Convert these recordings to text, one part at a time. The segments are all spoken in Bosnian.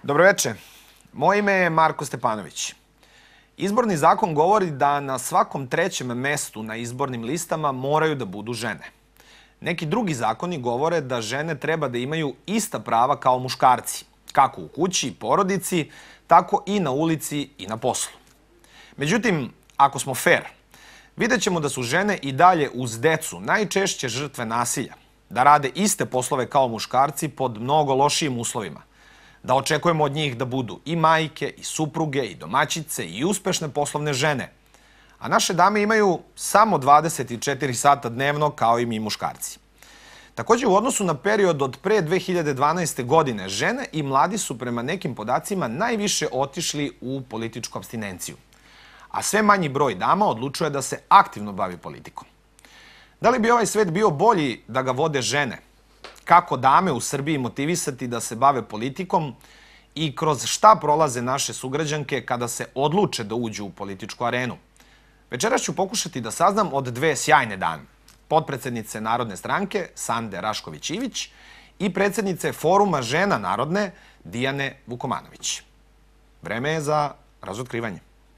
Dobroveče. Moje ime je Marko Stepanović. Izborni zakon govori da na svakom trećem mestu na izbornim listama moraju da budu žene. Neki drugi zakoni govore da žene treba da imaju ista prava kao muškarci, kako u kući i porodici, tako i na ulici i na poslu. Međutim, ako smo fair, vidjet ćemo da su žene i dalje uz decu najčešće žrtve nasilja, da rade iste poslove kao muškarci pod mnogo lošijim uslovima, da očekujemo od njih da budu i majke, i supruge, i domaćice, i uspešne poslovne žene. A naše dame imaju samo 24 sata dnevno kao i mi muškarci. Takođe, u odnosu na period od pre 2012. godine, žene i mladi su prema nekim podacima najviše otišli u političku apstinenciju. A sve manji broj dama odlučuje da se aktivno bavi politikom. Da li bi ovaj svet bio bolji da ga vode žene? Kako dame u Srbiji motivisati da se bave politikom i kroz šta prolaze naše sugrađanke kada se odluče da uđu u političku arenu? Večeras ću pokušati da saznam od dve sjajne dame, potpredsednice Narodne stranke Sande Rašković Ivić i predsednice Foruma žena narodne Dijane Vukomanović. Vreme je za razotkrivanje.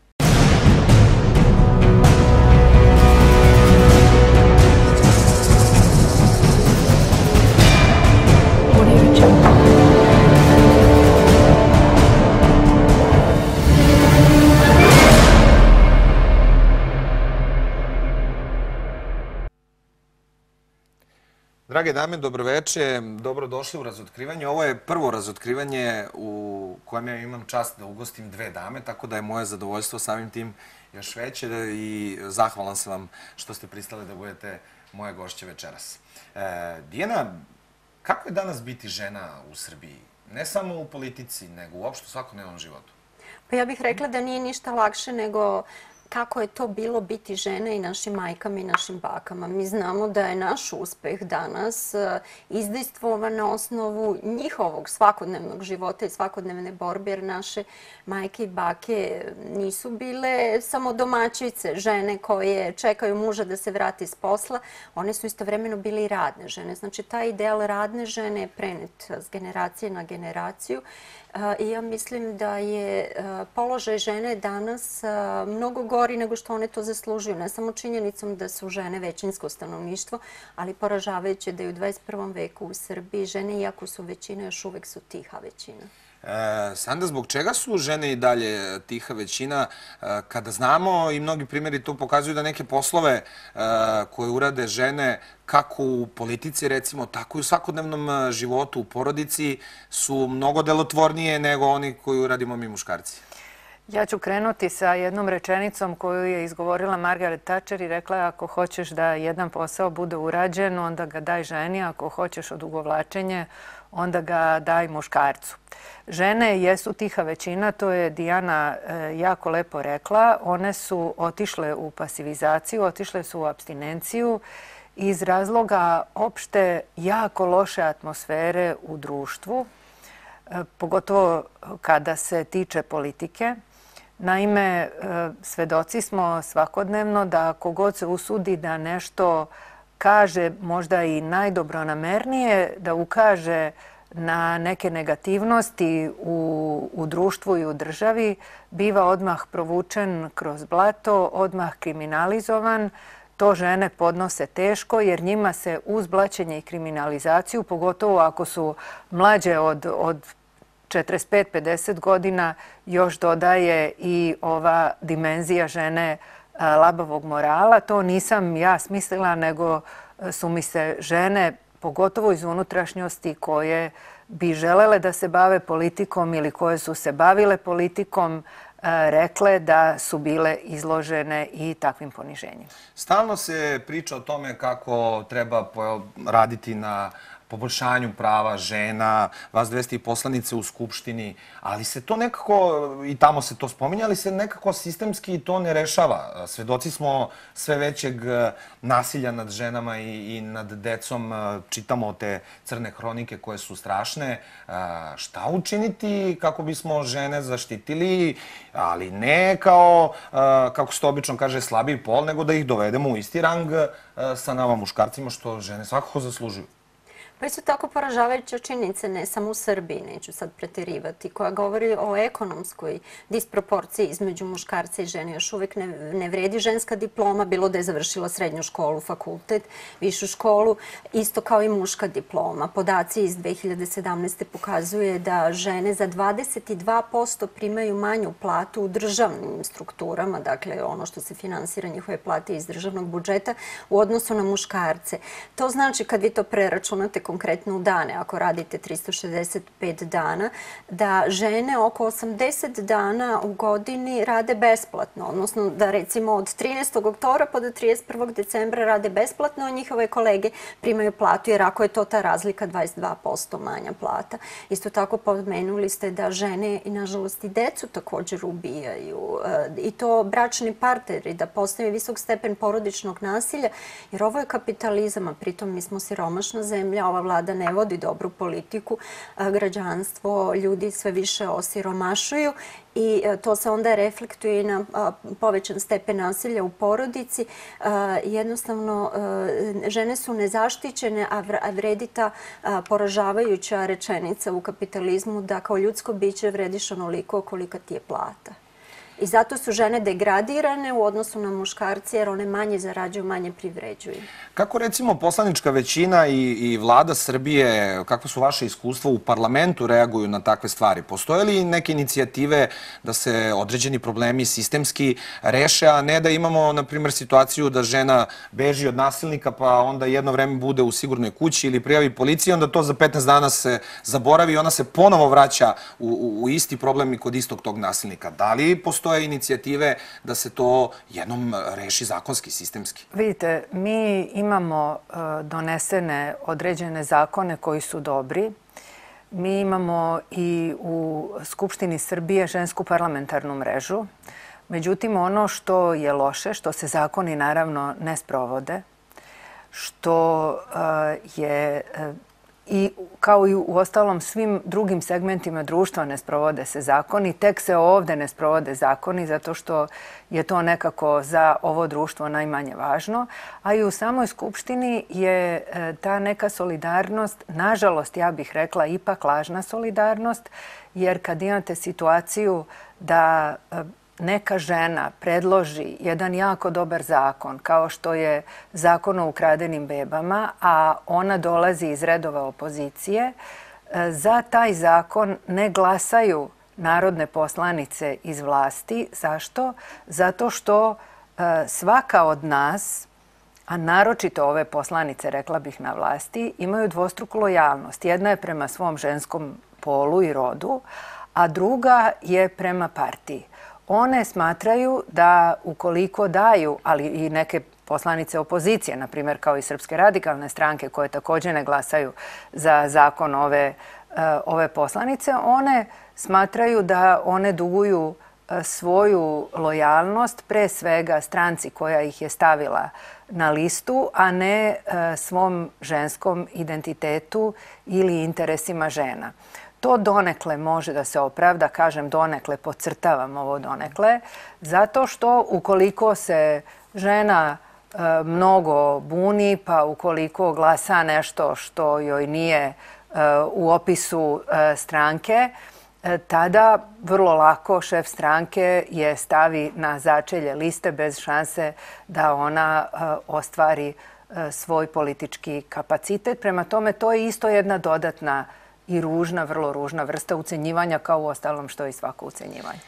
Drage dame, dobroveče, dobrodošli u razotkrivanje. Ovo je prvo razotkrivanje u kojem ja imam čast da ugostim dve dame, tako da je moje zadovoljstvo samim tim još veće i zahvalan sam vam što ste pristali da budete moje gošće večeras. Dijana, kako je danas biti žena u Srbiji? Ne samo u politici, nego uopšte u svakodnevnom životu. Pa ja bih rekla da nije ništa lakše nego kako je to bilo biti žena i našim majkama i našim bakama. Mi znamo da je naš uspeh danas izdejstvovan na osnovu njihovog svakodnevnog života i svakodnevne borbe, jer naše majke i bake nisu bile samo domaćice, žene koje čekaju muža da se vrati s posla. One su istovremeno bile i radne žene. Znači, taj ideal radne žene je prenet s generacije na generaciju. I ja mislim da je položaj žene danas mnogo gori nego što one to zaslužuju. Ne samo činjenicom da su žene većinsko stanovništvo, ali poražavajuće da je u 21. veku u Srbiji žene, iako su većina, još uvek su tiha većina. Sanda, zbog čega su žene i dalje tiha većina kada znamo i mnogi primjeri to pokazuju da neke poslove koje urade žene kako u politici recimo, tako i u svakodnevnom životu u porodici su mnogo delotvornije nego oni koji uradimo mi muškarci? Ja ću krenuti sa jednom rečenicom koju je izgovorila Margaret Thatcher i rekla ako hoćeš da jedan posao bude urađen, onda ga daj ženi, ako hoćeš odugovlačenje, onda ga daj muškarcu. Žene jesu tiha većina, to je Dijana jako lepo rekla. One su otišle u pasivizaciju, otišle su u apstinenciju iz razloga opšte jako loše atmosfere u društvu, pogotovo kada se tiče politike. Naime, svedoci smo svakodnevno da kogod se usudi da nešto kaže, možda i najdobronamernije, da ukaže na neke negativnosti u društvu i u državi, biva odmah provučen kroz blato, odmah kriminalizovan. To žene podnose teško jer njima se uz blaćenje i kriminalizaciju, pogotovo ako su mlađe od 45-50 godina, još dodaje i ova dimenzija žene labavog morala. To nisam ja smislila, nego su mi se žene, pogotovo iz unutrašnjosti, koje bi želele da se bave politikom ili koje su se bavile politikom, rekle da su bile izložene i takvim poniženjima. Stalno se priča o tome kako treba raditi na poboljšanju prava žena, vas dve ste i poslanice u Skupštini, ali se to nekako, i tamo se to spominje, ali se nekako sistemski to ne rešava. Svedoci smo sve većeg nasilja nad ženama i nad decom, čitamo te crne hronike koje su strašne. Šta učiniti kako bismo žene zaštitili, ali ne kao, kako se to obično kaže, slabiji pol, nego da ih dovedemo u isti rang sa nama muškarcima, što žene svakako zaslužuju? Pa isto tako poražavajuća činjenica, ne samo u Srbiji, neću sad preterivati, koja govori o ekonomskoj disproporciji između muškarca i žene. Još uvijek ne vredi ženska diploma, bilo da je završila srednju školu, fakultet, višu školu, isto kao i muška diploma. Podaci iz 2017. pokazuje da žene za 22% primaju manju platu u državnim strukturama, dakle ono što se finansira njihove plate iz državnog budžeta, u odnosu na muškarce. To znači, kad vi to preračunate konkretno u dane, ako radite 365 dana, da žene oko 80 dana u godini rade besplatno, odnosno da recimo od 13. oktobra pa do 31. decembra rade besplatno, a njihove kolege primaju platu, jer ako je to ta razlika 22% manja plata. Isto tako pomenuli ste da žene i nažalost i decu također ubijaju, i to bračni partneri, da postoji visok stepen porodičnog nasilja, jer ovo je kapitalizam, a pritom mi smo siromašna zemlja, ova vlada ne vodi dobru politiku, građanstvo, ljudi sve više osiromašuju i to se onda reflektuje i na povećan stepen nasilja u porodici. Jednostavno, žene su nezaštićene, a vredi ta poražavajuća rečenica u kapitalizmu da kao ljudsko biće vrediš onoliko kolika ti je plata. I zato su žene degradirane u odnosu na muškarce, jer one manje zarađuju, manje privređuju. Kako recimo poslanička većina i vlada Srbije, kako su vaše iskustva u parlamentu reaguju na takve stvari? Postoje li neke inicijative da se određeni problemi sistemski reše, a ne da imamo, na primjer, situaciju da žena beži od nasilnika pa onda jedno vreme bude u sigurnoj kući ili prijavi policiji, onda to za 15 dana se zaboravi i ona se ponovo vraća u isti problem i kod istog tog nasilnika? Da li postoje inicijative da se to jednom reši zakonski, sistemski? Vidite, mi imamo donesene određene zakone koji su dobri. Mi imamo i u Skupštini Srbije žensku parlamentarnu mrežu. Međutim, ono što je loše, što se zakoni naravno ne sprovode, što je i kao i u ostalom svim drugim segmentima društva ne sprovode se zakoni, tek se ovde ne sprovode zakoni zato što je to nekako za ovo društvo najmanje važno, a i u samoj Skupštini je ta neka solidarnost, nažalost, ja bih rekla, ipak lažna solidarnost, jer kad imate situaciju da neka žena predloži jedan jako dobar zakon, kao što je zakon o ukradenim bebama, a ona dolazi iz redova opozicije, za taj zakon ne glasaju narodne poslanice iz vlasti. Zašto? Zato što svaka od nas, a naročito ove poslanice, rekla bih, na vlasti, imaju dvostruku lojalnost. Jedna je prema svom ženskom polu i rodu, a druga je prema partiji. One smatraju da ukoliko daju, ali i neke poslanice opozicije, na primjer kao i Srpske radikalne stranke koje također ne glasaju za zakon ove poslanice, one smatraju da one duguju svoju lojalnost pre svega stranci koja ih je stavila na listu, a ne svom ženskom identitetu ili interesima žena. To donekle može da se opravda, kažem donekle, podcrtavam ovo donekle, zato što ukoliko se žena mnogo buni, pa ukoliko glasa nešto što joj nije u opisu stranke, tada vrlo lako šef stranke je stavi na začelje liste bez šanse da ona ostvari svoj politički kapacitet. Prema tome, to je isto jedna dodatna i ružna, vrlo ružna vrsta ucenjivanja, kao u ostalom što je i svako ucenjivanje.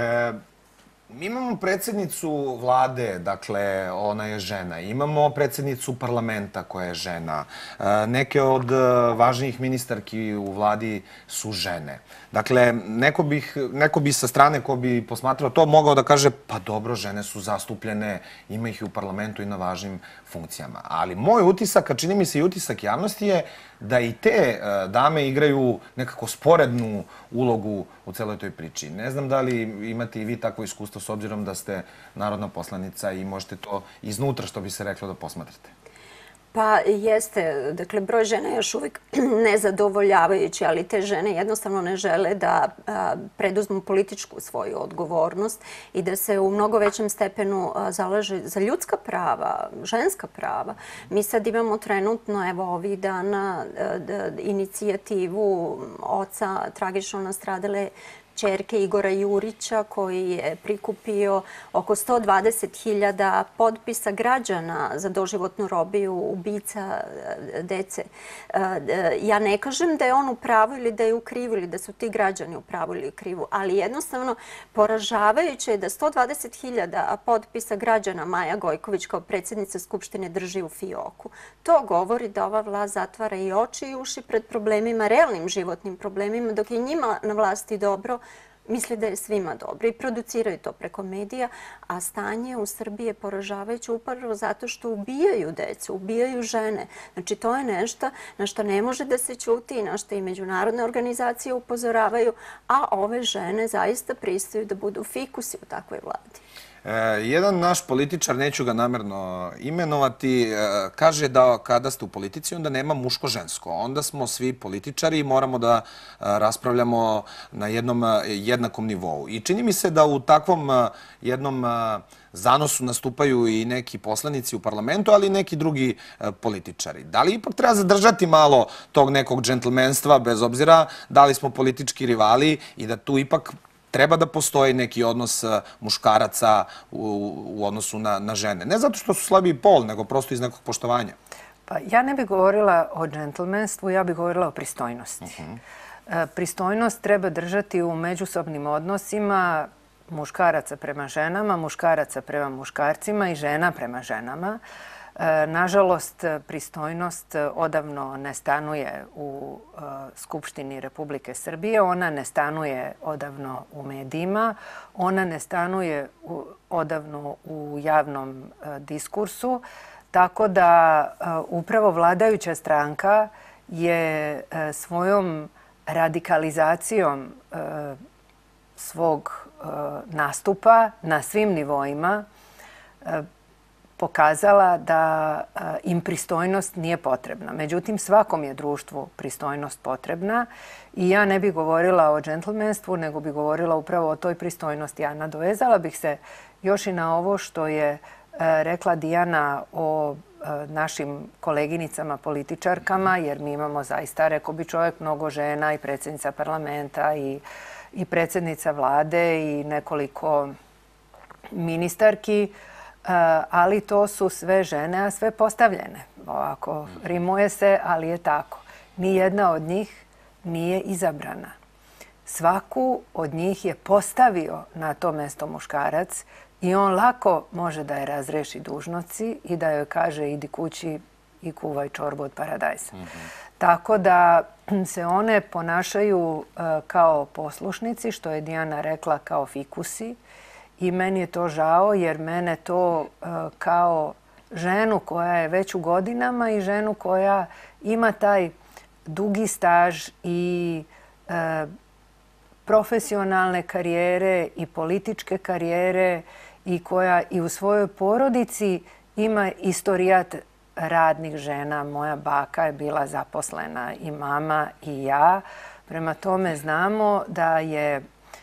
Mi imamo predsjednicu vlade, dakle, ona je žena. Imamo predsjednicu parlamenta koja je žena. Neke od važnijih ministarki u vladi su žene. Dakle, neko bi sa strane ko bi posmatrao to mogao da kaže pa dobro, žene su zastupljene, ima ih i u parlamentu i na važnim funkcijama. Ali moj utisak, a čini mi se i utisak javnosti je da i te dame igraju nekako sporednu ulogu u celoj toj priči. Ne znam da li imate i vi takvo iskustvo s obzirom da ste narodna poslanica i možete to iznutra, što bi se reklo, da posmatrate. Pa jeste, dakle, broj žena je još uvijek nezadovoljavajući, ali te žene jednostavno ne žele da preduzmu političku svoju odgovornost i da se u mnogo većem stepenu zalaže za ljudska prava, ženska prava. Mi sad imamo trenutno, evo ovih dana, inicijativu oca tragično nastradale ćerke Igora Jurića, koji je prikupio oko 120.000 potpisa građana za doživotnu robiju ubica dece. Ja ne kažem da je on u pravu ili da je u krivu ili da su ti građani u pravu ili u krivu, ali jednostavno poražavajuće je da 120.000 potpisa građana Maja Gojković kao predsjednica Skupštine drži u fioku. To govori da ova vlast zatvara i oči i uši pred problemima, realnim životnim problemima, dok je njima na vlasti dobro, misli da je svima dobro i produciraju to preko medija, a stanje u Srbiji je poražavajuće upravo zato što ubijaju decu, ubijaju žene. Znači, to je nešto na što ne može da se ćuti i na što i međunarodne organizacije upozoravaju, a ove žene zaista pristaju da budu fikusi u takvoj vladi. Jedan naš političar, neću ga namerno imenovati, kaže da kada ste u politici onda nema muško-žensko. Onda smo svi političari i moramo da raspravljamo na jednom jednakom nivou. I čini mi se da u takvom jednom zanosu nastupaju i neki poslanici u parlamentu, ali i neki drugi političari. Da li ipak treba zadržati malo tog nekog džentlmenstva, bez obzira da li smo politički rivali i da tu ipak treba da postoji neki odnos muškaraca u odnosu na žene. Ne zato što su slabiji pol, nego prosto iz nekog poštovanja. Pa ja ne bih govorila o džentlmenstvu, ja bih govorila o pristojnosti. Pristojnost treba držati u međusobnim odnosima muškaraca prema ženama, muškaraca prema muškarcima i žena prema ženama. Nažalost, pristojnost odavno ne stanuje u Skupštini Republike Srbije, ona ne stanuje odavno u medijima, ona ne stanuje odavno u javnom diskursu, tako da upravo vladajuća stranka je svojom radikalizacijom svog nastupa na svim nivoima pokazala da im pristojnost nije potrebna. Međutim, svakom je društvu pristojnost potrebna i ja ne bih govorila o džentlmenstvu, nego bih govorila upravo o toj pristojnosti. A nadovezala bih se još i na ovo što je rekla Dijana o našim koleginicama političarkama, jer mi imamo zaista, rekao bi čovjek, mnogo žena i predsjednica parlamenta i predsjednica vlade i nekoliko ministarki, ali to su sve žene, a sve postavljene. Ovako, rimuje se, ali je tako. Nijedna od njih nije izabrana. Svaku od njih je postavio na to mesto muškarac i on lako može da je razreši dužnosti i da joj kaže idi kući i kuvaj čorbu od paradajza. Tako da se one ponašaju kao poslušnici, što je Dijana rekla, kao fikusi. I meni je to žao jer mene to kao ženu koja je već u godinama i ženu koja ima taj dugi staž i profesionalne karijere i političke karijere i koja i u svojoj porodici ima istorijat radnih žena. Moja baka je bila zaposlena i mama i ja. Prema tome znamo da je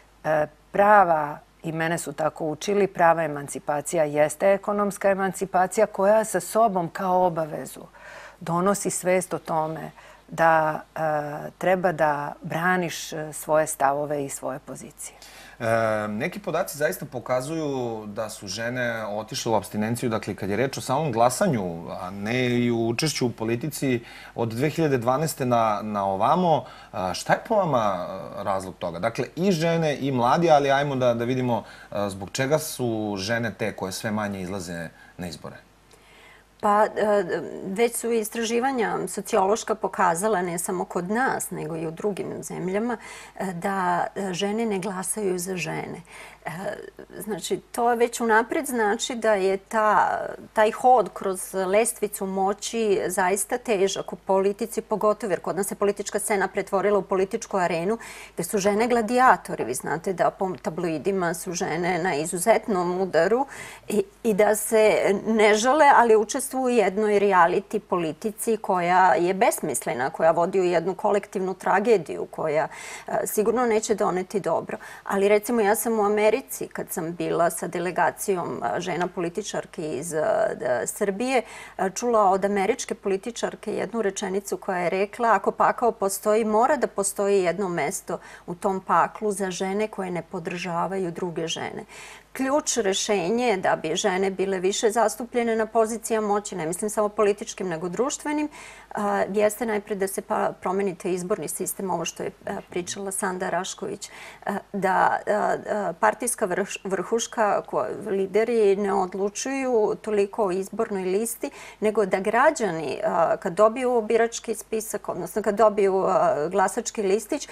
prava, i mene su tako učili, prava emancipacija jeste ekonomska emancipacija koja sa sobom kao obavezu donosi svest o tome da treba da braniš svoje stavove i svoje pozicije. Neki podaci zaista pokazuju da su žene otišle u apstinenciju, dakle, kad je reč o samom glasanju, a ne i u učešću u politici od 2012. na ovamo. Šta je po vama razlog toga? Dakle, i žene i mladi, ali ajmo da vidimo zbog čega su žene te koje sve manje izlaze na izbore. Pa već su istraživanja sociološka pokazala, ne samo kod nas, nego i u drugim zemljama, da žene ne glasaju za žene. Znači, to već unaprijed znači da je taj hod kroz lestvicu moći zaista težak u politici, pogotovo jer kod nas se politička scena pretvorila u političku arenu gde su žene gladijatori. Vi znate da po tabloidima su žene na izuzetnom udaru i da se ne žale, ali učestvuju u jednoj reality politici koja je besmislena, koja vodi u jednu kolektivnu tragediju, koja sigurno neće doneti dobro. Ali recimo ja sam u Americi, kad sam bila sa delegacijom žena političarki iz Srbije, čula od američke političarke jednu rečenicu koja je rekla: ako pakao postoji, mora da postoji jedno mesto u tom paklu za žene koje ne podržavaju druge žene. Ključ rešenje da bi žene bile više zastupljene na pozicijama moći, ne mislim samo političkim nego društvenim, jeste najprej da se promenite izborni sistem, ovo što je pričala Sanda Rašković, da partijska vrhuška, lideri ne odlučuju toliko o izbornoj listi, nego da građani kad dobiju birački spisak, odnosno kad dobiju glasački listić,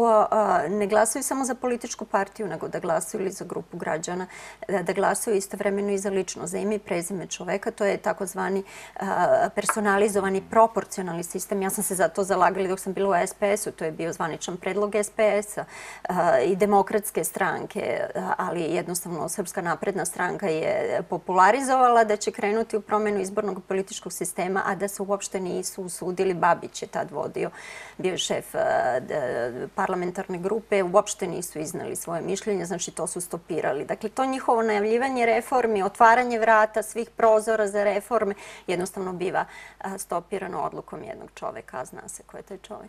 ne glasaju samo za političku partiju, nego da glasaju ili za grupu građana, da glasaju istovremeno i za lično, za ime i prezime čoveka. To je takozvani personalizovani proporcionalni sistem. Ja sam se za to zalagala dok sam bila u SPS-u. To je bio zvaničan predlog SPS-a i Demokratske stranke, ali jednostavno Srpska napredna stranka je popularizovala da će krenuti u promenu izbornog političkog sistema, a da se uopšte nisu usudili. Babić je tad vodio, bio je šef parlamentarne grupe, uopšte nisu izneli svoje mišljenje, znači to su stopirali. Dakle, to njihovo najavljivanje reformi, otvaranje vrata svih prozora za reforme jednostavno biva stopirano odlukom jednog čoveka, a zna se ko je taj čovek.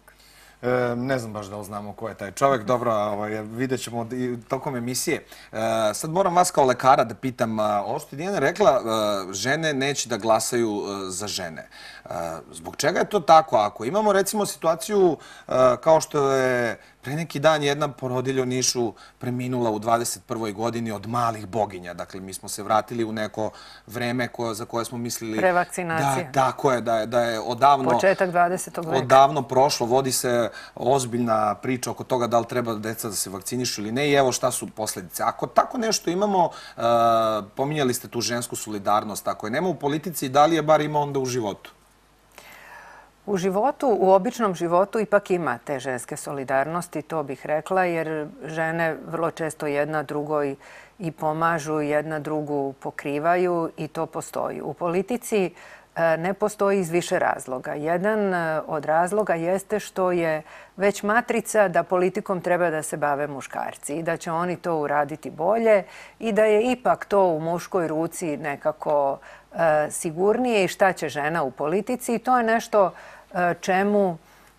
Ne znam baš da znamo ko je taj čovek. Dobro, vidjet ćemo i tokom emisije. Sad moram vas kao lekara da pitam, ovo što je Dijana rekla, žene neće da glasaju za žene. Zbog čega je to tako? Ako imamo recimo situaciju kao što je pre neki dan jedna porodilja u Nišu preminula u 21. godini od malih boginja. Dakle, mi smo se vratili u neko vreme za koje smo mislili... Prevakcinacija. Tako je, da je odavno... Početak 20. veka. Odavno prošlo. Vodi se ozbiljna priča oko toga da li treba deca da se vakcinišu ili ne i evo šta su posledice. Ako tako nešto imamo, pominjali ste tu žensku solidarnost, ako je nema u politici, da li je bar ima onda u životu? U životu, u običnom životu ipak ima te ženske solidarnosti, to bih rekla, jer žene vrlo često jedna drugoj i pomažu, jedna drugu pokrivaju i to postoji. U politici ne postoji iz više razloga. Jedan od razloga jeste što je već matrica da politikom treba da se bave muškarci i da će oni to uraditi bolje i da je ipak to u muškoj ruci nekako sigurnije i šta će žena u politici. I to je nešto čemu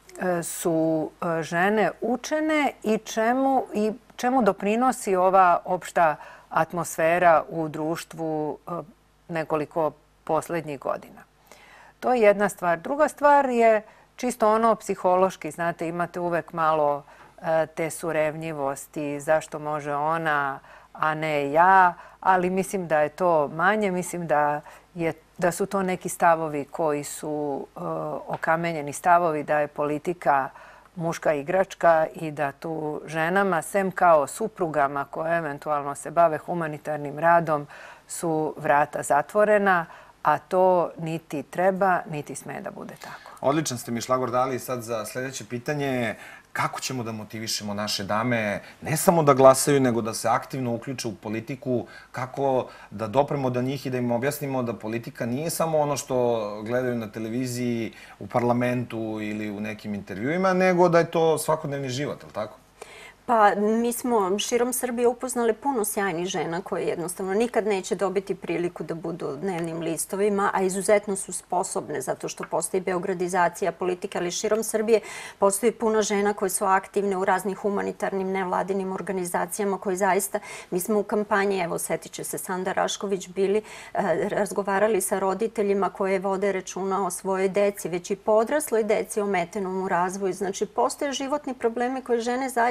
su žene učene i čemu doprinosi ova opšta atmosfera u društvu nekoliko poslednjih godina. To je jedna stvar. Druga stvar je čisto ono psihološki. Znate, imate uvek malo te surevnjivosti, zašto može ona, a ne ja, ali mislim da je to manje. Mislim da su to neki stavovi koji su okamenjeni stavovi, da je politika muška igračka i da tu ženama, sem kao suprugama koje eventualno se bave humanitarnim radom, su vrata zatvorena, a to niti treba, niti sme da bude tako. Odličan ste mi šlagvor dali. Sad za sljedeće pitanje, kako ćemo da motivišemo naše dame ne samo da glasaju, nego da se aktivno uključe u politiku, kako da dopremo do njih i da im objasnimo da politika nije samo ono što gledaju na televiziji, u parlamentu ili u nekim intervjuima, nego da je to svakodnevni život, je li tako? Pa mi smo širom Srbije upoznali puno sjajnih žena koje jednostavno nikad neće dobiti priliku da budu u dnevnim listovima, a izuzetno su sposobne zato što postoji beogradizacija politike, ali širom Srbije postoji puno žena koje su aktivne u raznim humanitarnim nevladinim organizacijama koji zaista, mi smo u kampanji, evo setit će se Sanda Rašković, bili razgovarali sa roditeljima koje vode računa o svojoj deci, već i po odrasloj deci ometenom u razvoju. Znači, postoje životni problemi koje žene zaista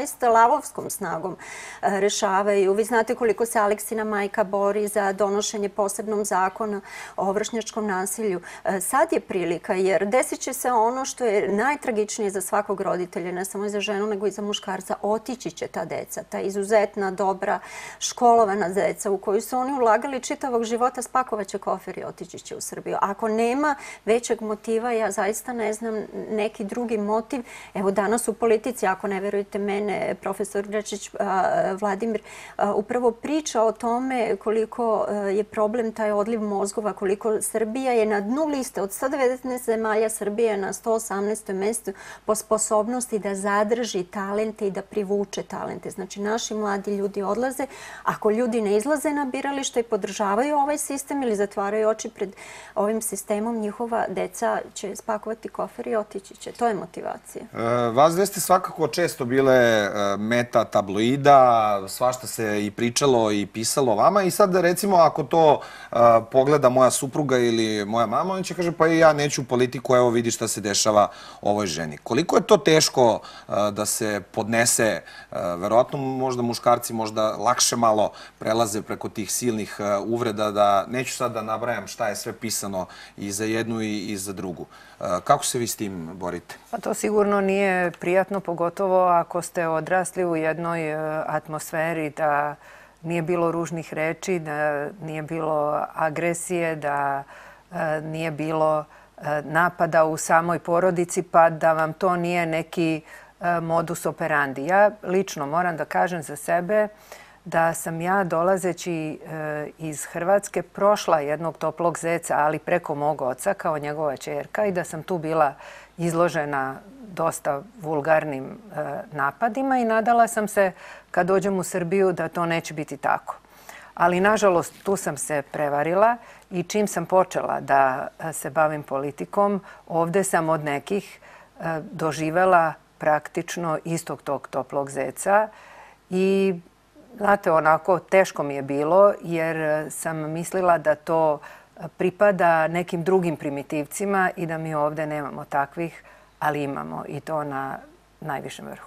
lavovskom snagom rešavaju. Vi znate koliko se Aleksina majka bori za donošenje posebnog zakona o vršnjačkom nasilju. Sad je prilika, jer desit će se ono što je najtragičnije za svakog roditelja, ne samo i za ženu, nego i za muškarca. Otići će ta deca, ta izuzetna, dobra, školovana deca u koju su oni ulagali čitavog života, spakovaće kofer i otići će u Srbiju. Ako nema većeg motiva, ja zaista ne znam neki drugi motiv. Evo danas u politici, ako ne verujete mene, profesor Grečić Vladimir upravo priča o tome koliko je problem taj odliv mozgova, koliko Srbija je na dnu liste. Od 119 zemalja Srbija je na 118. mestu po sposobnosti da zadrži talente i da privuče talente. Znači, naši mladi ljudi odlaze. Ako ljudi ne izlaze na biralište i podržavaju ovaj sistem ili zatvaraju oči pred ovim sistemom, njihova deca će spakovati kofer i otići će. To je motivacija. Vas dve ste svakako često bile meta tabloida, svašta se i pričalo i pisalo o vama i sad recimo ako to pogleda moja supruga ili moja mama, on će kaže pa i ja neću u politiku, evo vidi šta se dešava ovoj ženi. Koliko je to teško da se podnese, verovatno možda muškarci možda lakše malo prelaze preko tih silnih uvreda, da neću sad da nabrajam šta je sve pisano i za jednu i za drugu. Kako se vi s tim borite? Pa to sigurno nije prijatno, pogotovo ako ste odrasli u jednoj atmosferi da nije bilo ružnih reči, da nije bilo agresije, da nije bilo napada u samoj porodici, pa da vam to nije neki modus operandi. Ja lično moram da kažem za sebe da sam ja dolazeći iz Hrvatske prošla jednog toplog zeca, ali preko mog oca kao njegova ćerka i da sam tu bila izložena dosta vulgarnim napadima i nadala sam se kad dođem u Srbiju da to neće biti tako. Ali nažalost tu sam se prevarila i čim sam počela da se bavim politikom, ovde sam od nekih doživela praktično istog tog toplog zeca i znate, onako teško mi je bilo jer sam mislila da to pripada nekim drugim primitivcima i da mi ovde nemamo takvih, ali imamo i to na najvišem vrhu.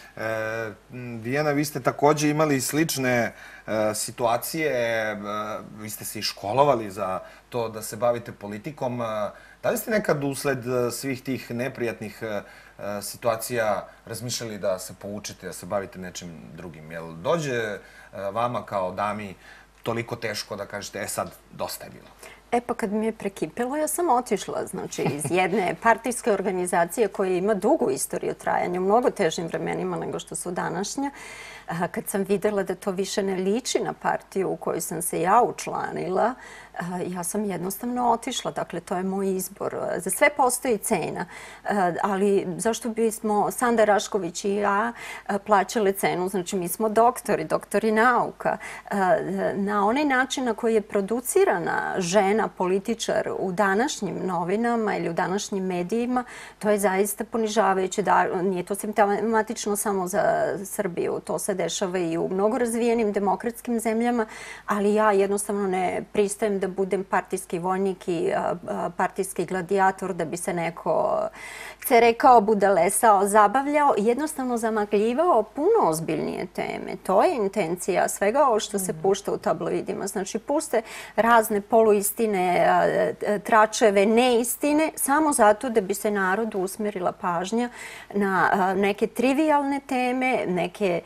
Dijana, vi ste takođe imali slične situacije, vi ste se i školovali za to da se bavite politikom. Da li ste nekad usled svih tih neprijatnih situacija razmišljali da se poučite, da se bavite nečim drugim? Jel dođe vama kao dami toliko teško da kažete, sad, dosta je bilo? Pa kad mi je prekipelo, ja sam otišla, znači, iz jedne partijske organizacije koja ima dugu istoriju trajanja, u mnogo težim vremenima nego što su današnja. Kad sam videla da to više ne liči na partiju u kojoj sam se ja učlanila, ja sam jednostavno otišla. Dakle, to je moj izbor. Za sve postoji cena, ali zašto bismo Sanda Rašković i ja plaćale cenu? Znači, mi smo doktori nauka. Na onaj način na koji je producirana žena, političar u današnjim novinama ili u današnjim medijima, to je zaista ponižavajuće. Nije to simptomatično samo za Srbiju. To se dešava i u mnogo razvijenim demokratskim zemljama, ali ja jednostavno ne pristajem da budem partijski vojnik i partijski gladijator, da bi se neko, se rekao, budalesao, zabavljao, jednostavno zamagljivao puno ozbiljnije teme. To je intencija svega ovo što se pušta u tabloidima. Znači, puste razne poluistine, tračeve, neistine, samo zato da bi se narodu usmerila pažnja na neke trivialne teme, neke,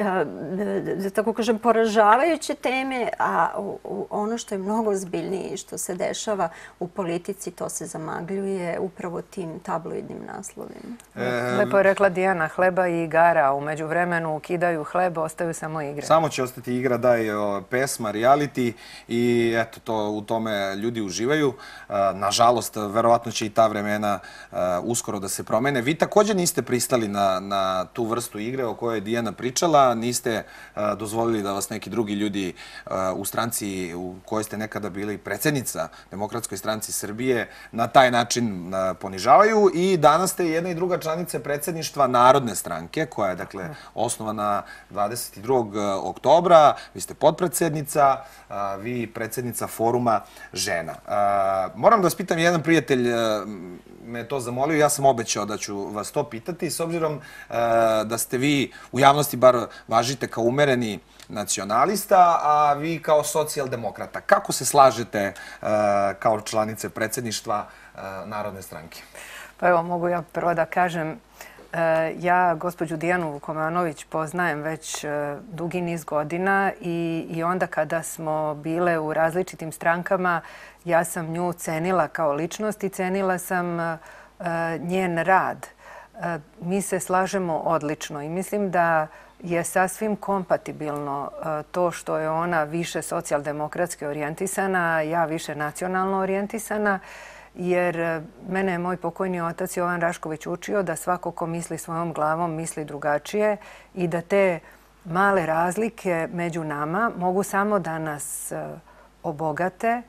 da tako kažem, poražavajuće teme, a ono što je mnogo ozbiljnije i što se dešava u politici, to se zamagljuje upravo tim tabloidnim naslovima. Lepo je rekla Dijana, hleba i igara. U međuvremenu ukidaju hleb, ostaju samo igre. Samo će ostati igra, pesma, reality i eto, u tome ljudi uživaju. Nažalost, verovatno će i ta vremena uskoro da se promene. Vi također niste pristali na tu vrstu igre o kojoj je Dijana pričala, niste dozvolili da vas neki drugi ljudi u stranci u kojoj ste nekada bili bili predsjednica Demokratskoj stranci Srbije, na taj način ponižavaju i danas ste jedna i druga članica predsjedništva Narodne stranke, koja je, dakle, osnovana 22. oktobra. Vi ste potpredsjednica, vi predsjednica Foruma žena. Moram da vas pitam, jedan prijatelj me to zamolio, ja sam obećao da ću vas to pitati, s obzirom da ste vi u javnosti bar važite kao umereni nacionalista, a vi kao socijaldemokrata. Kako se slažete kao članice predsjedništva Narodne stranke? Pa evo, mogu ja prvo da kažem, ja gospođu Dijanu Vukomanović poznajem već dugi niz godina i onda kada smo bile u različitim strankama, ja sam nju cenila kao ličnost i cenila sam njen rad. Mi se slažemo odlično i mislim da je sasvim kompatibilno to što je ona više socijaldemokratski orijentisana, a ja više nacionalno orijentisana, jer mene je moj pokojni otac Jovan Rašković učio da svako ko misli svojom glavom misli drugačije i da te male razlike među nama mogu samo da nas obogate,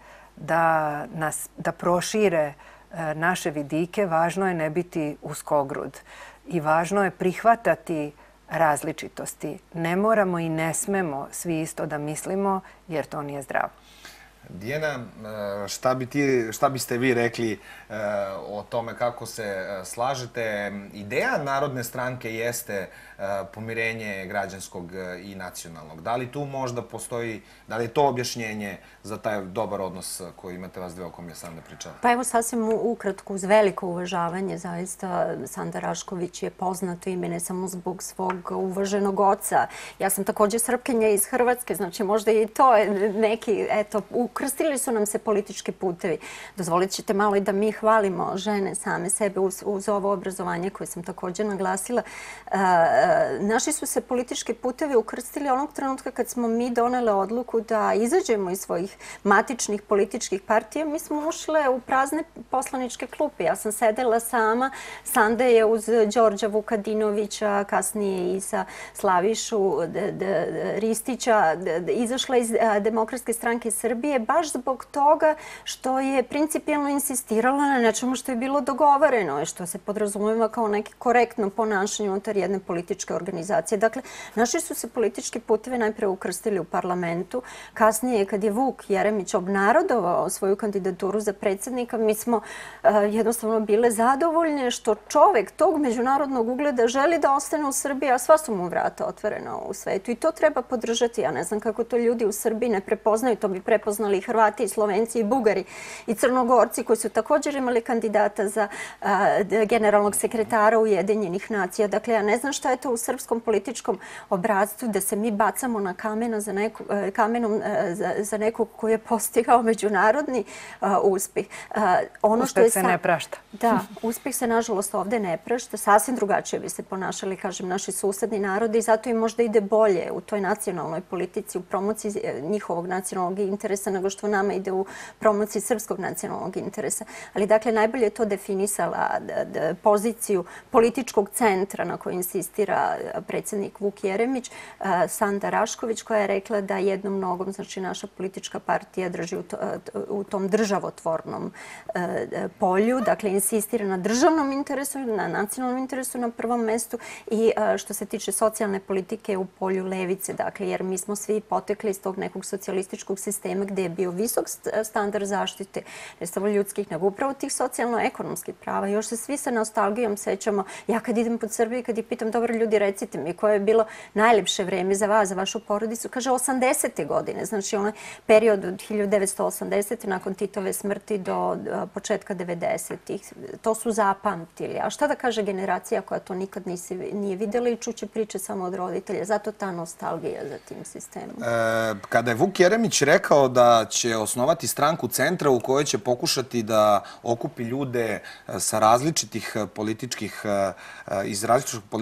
da prošire naše vidike. Važno je ne biti uskogrud i važno je prihvatati različitosti. Ne moramo i ne smemo svi isto da mislimo, jer to nije zdravo. Dijana, šta biste vi rekli o tome kako se slažete? Ideja Narodne stranke jeste pomirenje građanskog i nacionalnog. Da li tu možda postoji, da li je to objašnjenje za taj dobar odnos koji imate vas dve o kom je Sanda pričala? Pa evo, sasvim ukratko, uz veliko uvažavanje, zaista Sanda Rašković je poznato ime ne samo zbog svog uvaženog oca. Ja sam također Srpkinja iz Hrvatske, znači možda i to je neki, eto, ukrstili su nam se politički putevi. Dozvolit ćete malo i da mi hvalimo žene same sebe uz ovo obrazovanje koje sam također naglasila. Naši su se politički putevi ukrstili onog trenutka kad smo mi donele odluku da izađemo iz svojih matičnih političkih partija. Mi smo ušle u prazne poslaničke klupe. Ja sam sedela sama, Sanda je uz Đorđa Vukadinovića, kasnije i sa Slavišu Ristića, izašla iz Demokratske stranke Srbije baš zbog toga što je principijelno insistirala na nečemu što je bilo dogovoreno i što se podrazumeva kao neki korektno ponašanje unutar jedne političke organizacije. Dakle, naši su se politički putevi najpre ukrstili u parlamentu. Kasnije, kad je Vuk Jeremić obnarodovao svoju kandidaturu za predsjednika, mi smo jednostavno bile zadovoljne što čovek tog međunarodnog ugleda želi da ostane u Srbiji, a sva su mu vrata otvorena u svetu. I to treba podržati. Ja ne znam kako to ljudi u Srbiji ne prepoznaju. To bi prepoznali i Hrvati, i Slovenci, i Bugari, i Crnogorci koji su također imali kandidata za generalnog sekretara Ujedinjenih nacija. Dakle, ja ne znam šta je to u srpskom političkom obrazcu da se mi bacamo na kamenom za nekog koji je postigao međunarodni uspjeh. Uspjeh se ne prašta. Da, uspjeh se nažalost ovdje ne prašta. Sasvim drugačije bi se ponašali, kažem, naši susedni narodi i zato im možda ide bolje u toj nacionalnoj politici, u promociji njihovog nacionalnog interesa nego što nama ide u promociji srpskog nacionalnog interesa. Ali dakle, najbolje je to definisala poziciju političkog centra na kojoj insistira predsjednik Vuk Jeremić, Sanda Rašković, koja je rekla da jednom nogom, znači naša politička partija drži u tom državotvornom polju, dakle insistira na državnom interesu, na nacionalnom interesu na prvom mjestu i što se tiče socijalne politike u polju levice, dakle, jer mi smo svi potekli iz tog nekog socijalističkog sistema gdje je bio visok standard zaštite ne samo ljudskih, nego upravo tih socijalno-ekonomskih prava. Još se svi sa nostalgijom sećamo. Ja kad idem po Srbiji, kad ih pitam, dobro ljudi, recite mi koje je bilo najljepše vreme za vas, za vašu porodicu, kaže 80. godine, znači onaj period od 1980. nakon Titove smrti do početka 90. To su zapamtili. A šta da kaže generacija koja to nikad nije vidjela i čuće priče samo od roditelja? Zato ta nostalgija za tim sistemom. Kada je Vuk Jeremić rekao da će osnovati stranku centra u kojoj će pokušati da okupi ljude sa različitih političkih, iz različitog političkog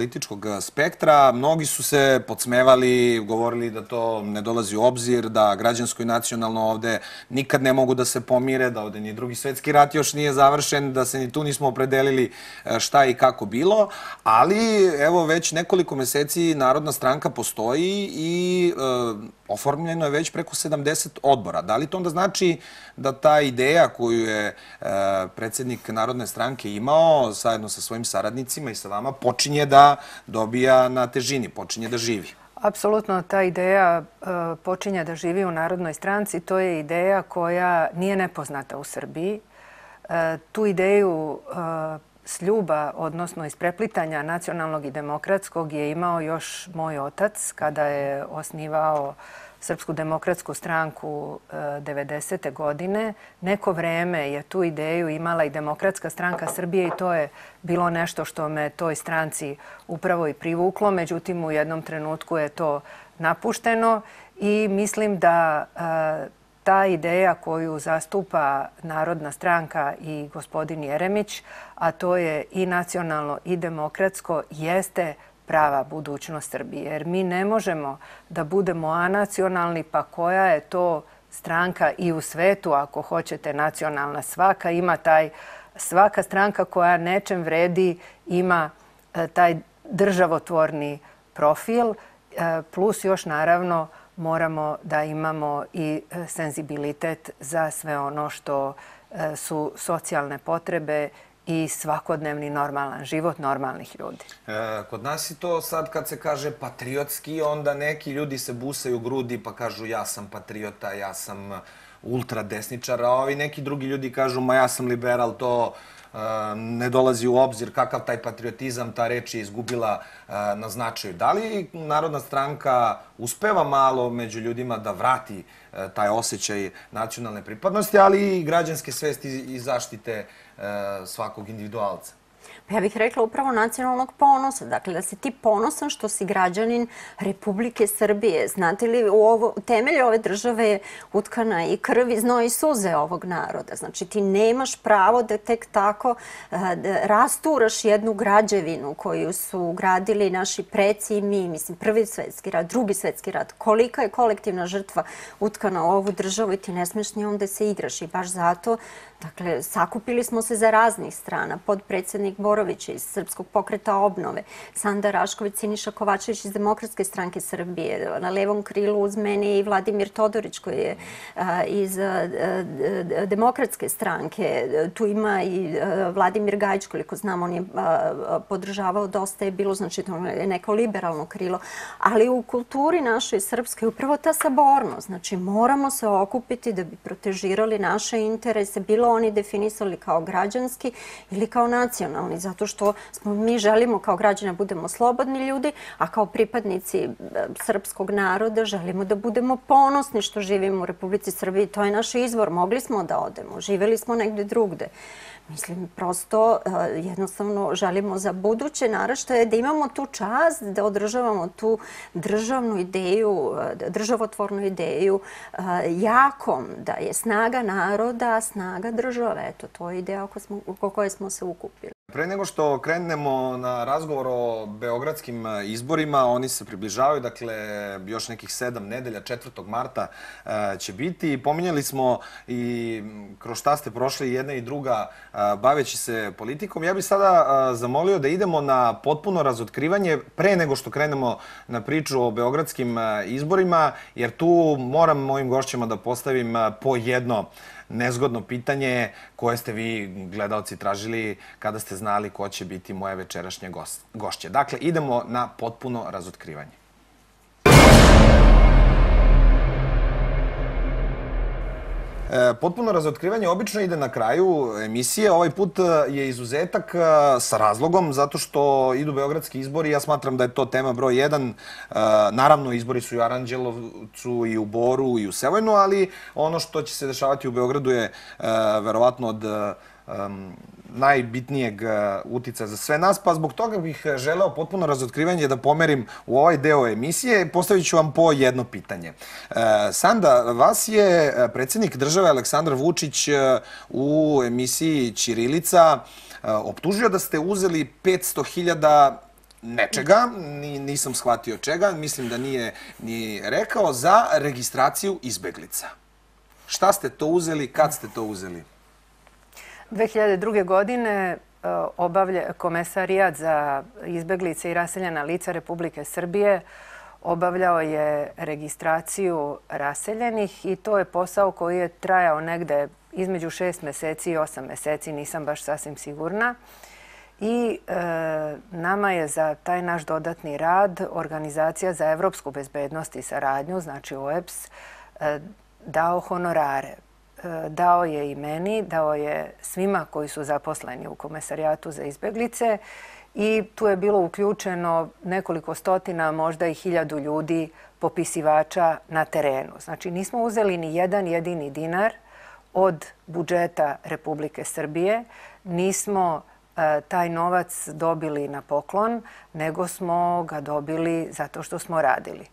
spektra. Mnogi su se podsmevali, govorili da to ne dolazi u obzir, da građansko i nacionalno ovde nikad ne mogu da se pomire, da ovde ni Drugi svetski rat još nije završen, da se ni tu nismo opredelili šta i kako bilo, ali evo već nekoliko meseci Narodna stranka postoji i oformljeno je već preko 70 odbora. Da li to onda znači da ta ideja koju je predsjednik Narodne stranke imao zajedno sa svojim saradnicima i sa vama počinje da dobija na težini, počinje da živi? Apsolutno, ta ideja počinje da živi u Narodnoj stranci. To je ideja koja nije nepoznata u Srbiji. Tu ideju sljuba, odnosno ispreplitanja nacionalnog i demokratskog je imao još moj otac kada je osnivao Srpsku demokratsku stranku 90. godine. Neko vreme je tu ideju imala i Demokratska stranka Srbije i to je bilo nešto što me toj stranci upravo i privuklo. Međutim, u jednom trenutku je to napušteno i mislim da ta ideja koju zastupa Narodna stranka i gospodin Jeremić, a to je i nacionalno i demokratsko, jeste prava budućnost Srbije. Jer mi ne možemo da budemo anacionalni, pa koja je to stranka i u svetu, ako hoćete, nacionalna. Svaka stranka koja nečem vredi ima taj državotvorni profil, plus još naravno moramo da imamo i senzibilitet za sve ono što su socijalne potrebe i svakodnevni normalan život normalnih ljudi. Kod nas je to sad kad se kaže patriotski, onda neki ljudi se busaju u grudi pa kažu ja sam patriota, ja sam ultradesničar, a ovi neki drugi ljudi kažu ma ja sam liberal, to ne dolazi u obzir, kakav taj patriotizam, ta reč je izgubila na značaju. Da li Narodna stranka uspeva malo među ljudima da vrati taj osjećaj nacionalne pripadnosti, ali i građanske svesti i zaštite svakog individualca? Ja bih rekla upravo nacionalnog ponosa. Dakle, da si ti ponosan što si građanin Republike Srbije. Znate li, u temelju ove države je utkana i krv i znoj i suze ovog naroda. Znači, ti nemaš pravo da tek tako rasturaš jednu građevinu koju su gradili naši preci i mi. Mislim, Prvi svetski rat, Drugi svetski rat. Kolika je kolektivna žrtva utkana u ovu državu i ti ne smeš ni onda se igraš. I baš zato, dakle, sakupili smo se za raznih strana. Podpredsednik Borović iz Srpskog pokreta obnove, Sanda Rašković, Siniša Kovačević iz Demokratske stranke Srbije, na levom krilu uz mene i Vladimir Todorić koji je iz Demokratske stranke. Tu ima i Vladimir Gajić, koliko znam, on je podržavao Dosta je bilo, znači to je neko liberalno krilo. Ali u kulturi našoj srpskoj upravo ta sabornost. Znači moramo se okupiti da bi protežirali naše interese, bilo oni definisali kao građanski ili kao nacionalni, zato što mi želimo kao građani da budemo slobodni ljudi, a kao pripadnici srpskog naroda želimo da budemo ponosni što živimo u Republici Srbiji. To je naš izvor. Mogli smo da odemo, živeli smo negde drugde. Mislim, prosto jednostavno želimo za buduće naraštaje da imamo tu čast, da održavamo tu državnu ideju, državotvornu ideju jakom, da je snaga naroda, snaga države. Eto, to je ideja oko koje smo se ukupili. Pre nego što krenemo na razgovor o beogradskim izborima, oni se približavaju, dakle, još nekih 7 nedelja, 4. marta će biti. Pominjali smo i kroz šta ste prošli jedna i druga baveći se politikom. Ja bih sada zamolio da idemo na potpuno razotkrivanje pre nego što krenemo na priču o beogradskim izborima, jer tu moram mojim gošćama da postavim po jedno nezgodno pitanje koje ste vi, gledalci, tražili kada ste znali ko će biti moje večerašnje gošće. Dakle, idemo na potpuno razotkrivanje. Potpuno razotkrivanje obično ide na kraju emisije. Ovaj put je izuzetak sa razlogom, zato što idu beogradski izbori. Ja smatram da je to tema broj 1. Naravno, izbori su i u Aranđelovcu, i u Boru, i u Sevojnu, ali ono što će se dešavati u Beogradu je verovatno od najbitnijeg uticaja za sve nas, pa zbog toga bih želeo potpuno razotkrivanje da pomerim u ovaj deo emisije. Postavit ću vam po jedno pitanje. Sanda, vas je predsjednik države Aleksandar Vučić u emisiji Ćirilica optužio da ste uzeli 500.000 nečega, nisam shvatio čega, mislim da nije ni rekao, za registraciju izbeglica. Šta ste to uzeli, kad ste to uzeli? 2002. godine Komesarijat za izbeglice i raseljena lica Republike Srbije obavljao je registraciju raseljenih i to je posao koji je trajao negde između 6 meseci i 8 meseci, nisam baš sasvim sigurna. I nama je za taj naš dodatni rad Organizacija za evropsku bezbednost i saradnju, znači OEBS, dao honorare. Dao je i meni, dao je svima koji su zaposleni u Komesarijatu za izbeglice i tu je bilo uključeno nekoliko stotina, možda i 1000 ljudi popisivača na terenu. Znači nismo uzeli ni jedan jedini dinar od budžeta Republike Srbije, nismo taj novac dobili na poklon, nego smo ga dobili zato što smo radili.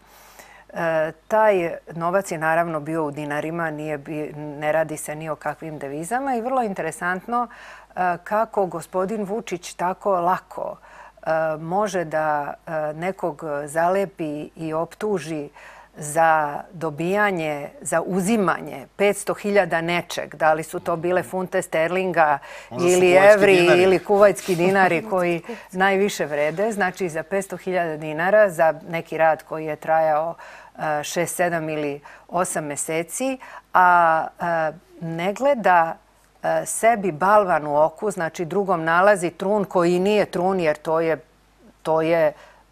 Taj novac je naravno bio u dinarima, ne radi se ni o kakvim devizama i vrlo interesantno kako gospodin Vučić tako lako može da nekog zalepi i optuži za dobijanje, za uzimanje 500.000 nečeg, da li su to bile funte sterlinga ili evri ili kuvajtski dinari koji najviše vrede. Znači za 500.000 dinara za neki rad koji je trajao 6, 7 ili 8 meseci, a ne gleda sebi balvan u oku, znači drugom nalazi trun koji nije trun jer to je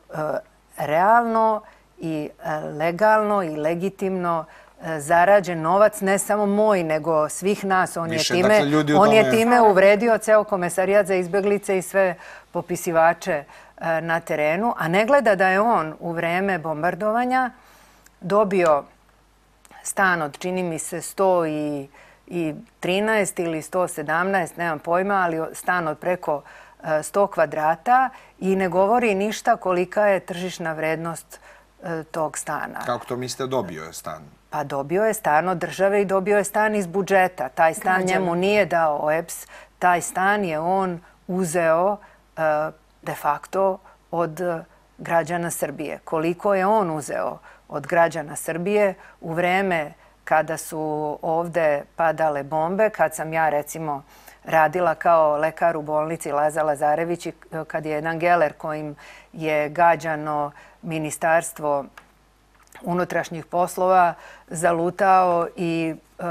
realno i legalno i legitimno zarađen novac, ne samo moj, nego svih nas. On je time uvredio ceo Komesarijat za izbeglice i sve popisivače na terenu, a ne gleda da je on u vreme bombardovanja dobio stan od, čini mi se, 113 ili 117, nemam pojma, ali stan od preko 100 kvadrata i ne govori ništa kolika je tržišna vrednost tog stana. Kako to mislite dobio je stan? Pa dobio je stan od države i dobio je stan iz budžeta. Taj stan njemu nije dao OEBS, taj stan je on uzeo de facto od građana Srbije. Koliko je on uzeo od građana Srbije u vreme kada su ovde padale bombe, kad sam ja recimo radila kao lekar u bolnici Laza Lazarević i kad je jedan geler kojim je gađano Ministarstvo unutrašnjih poslova zalutao i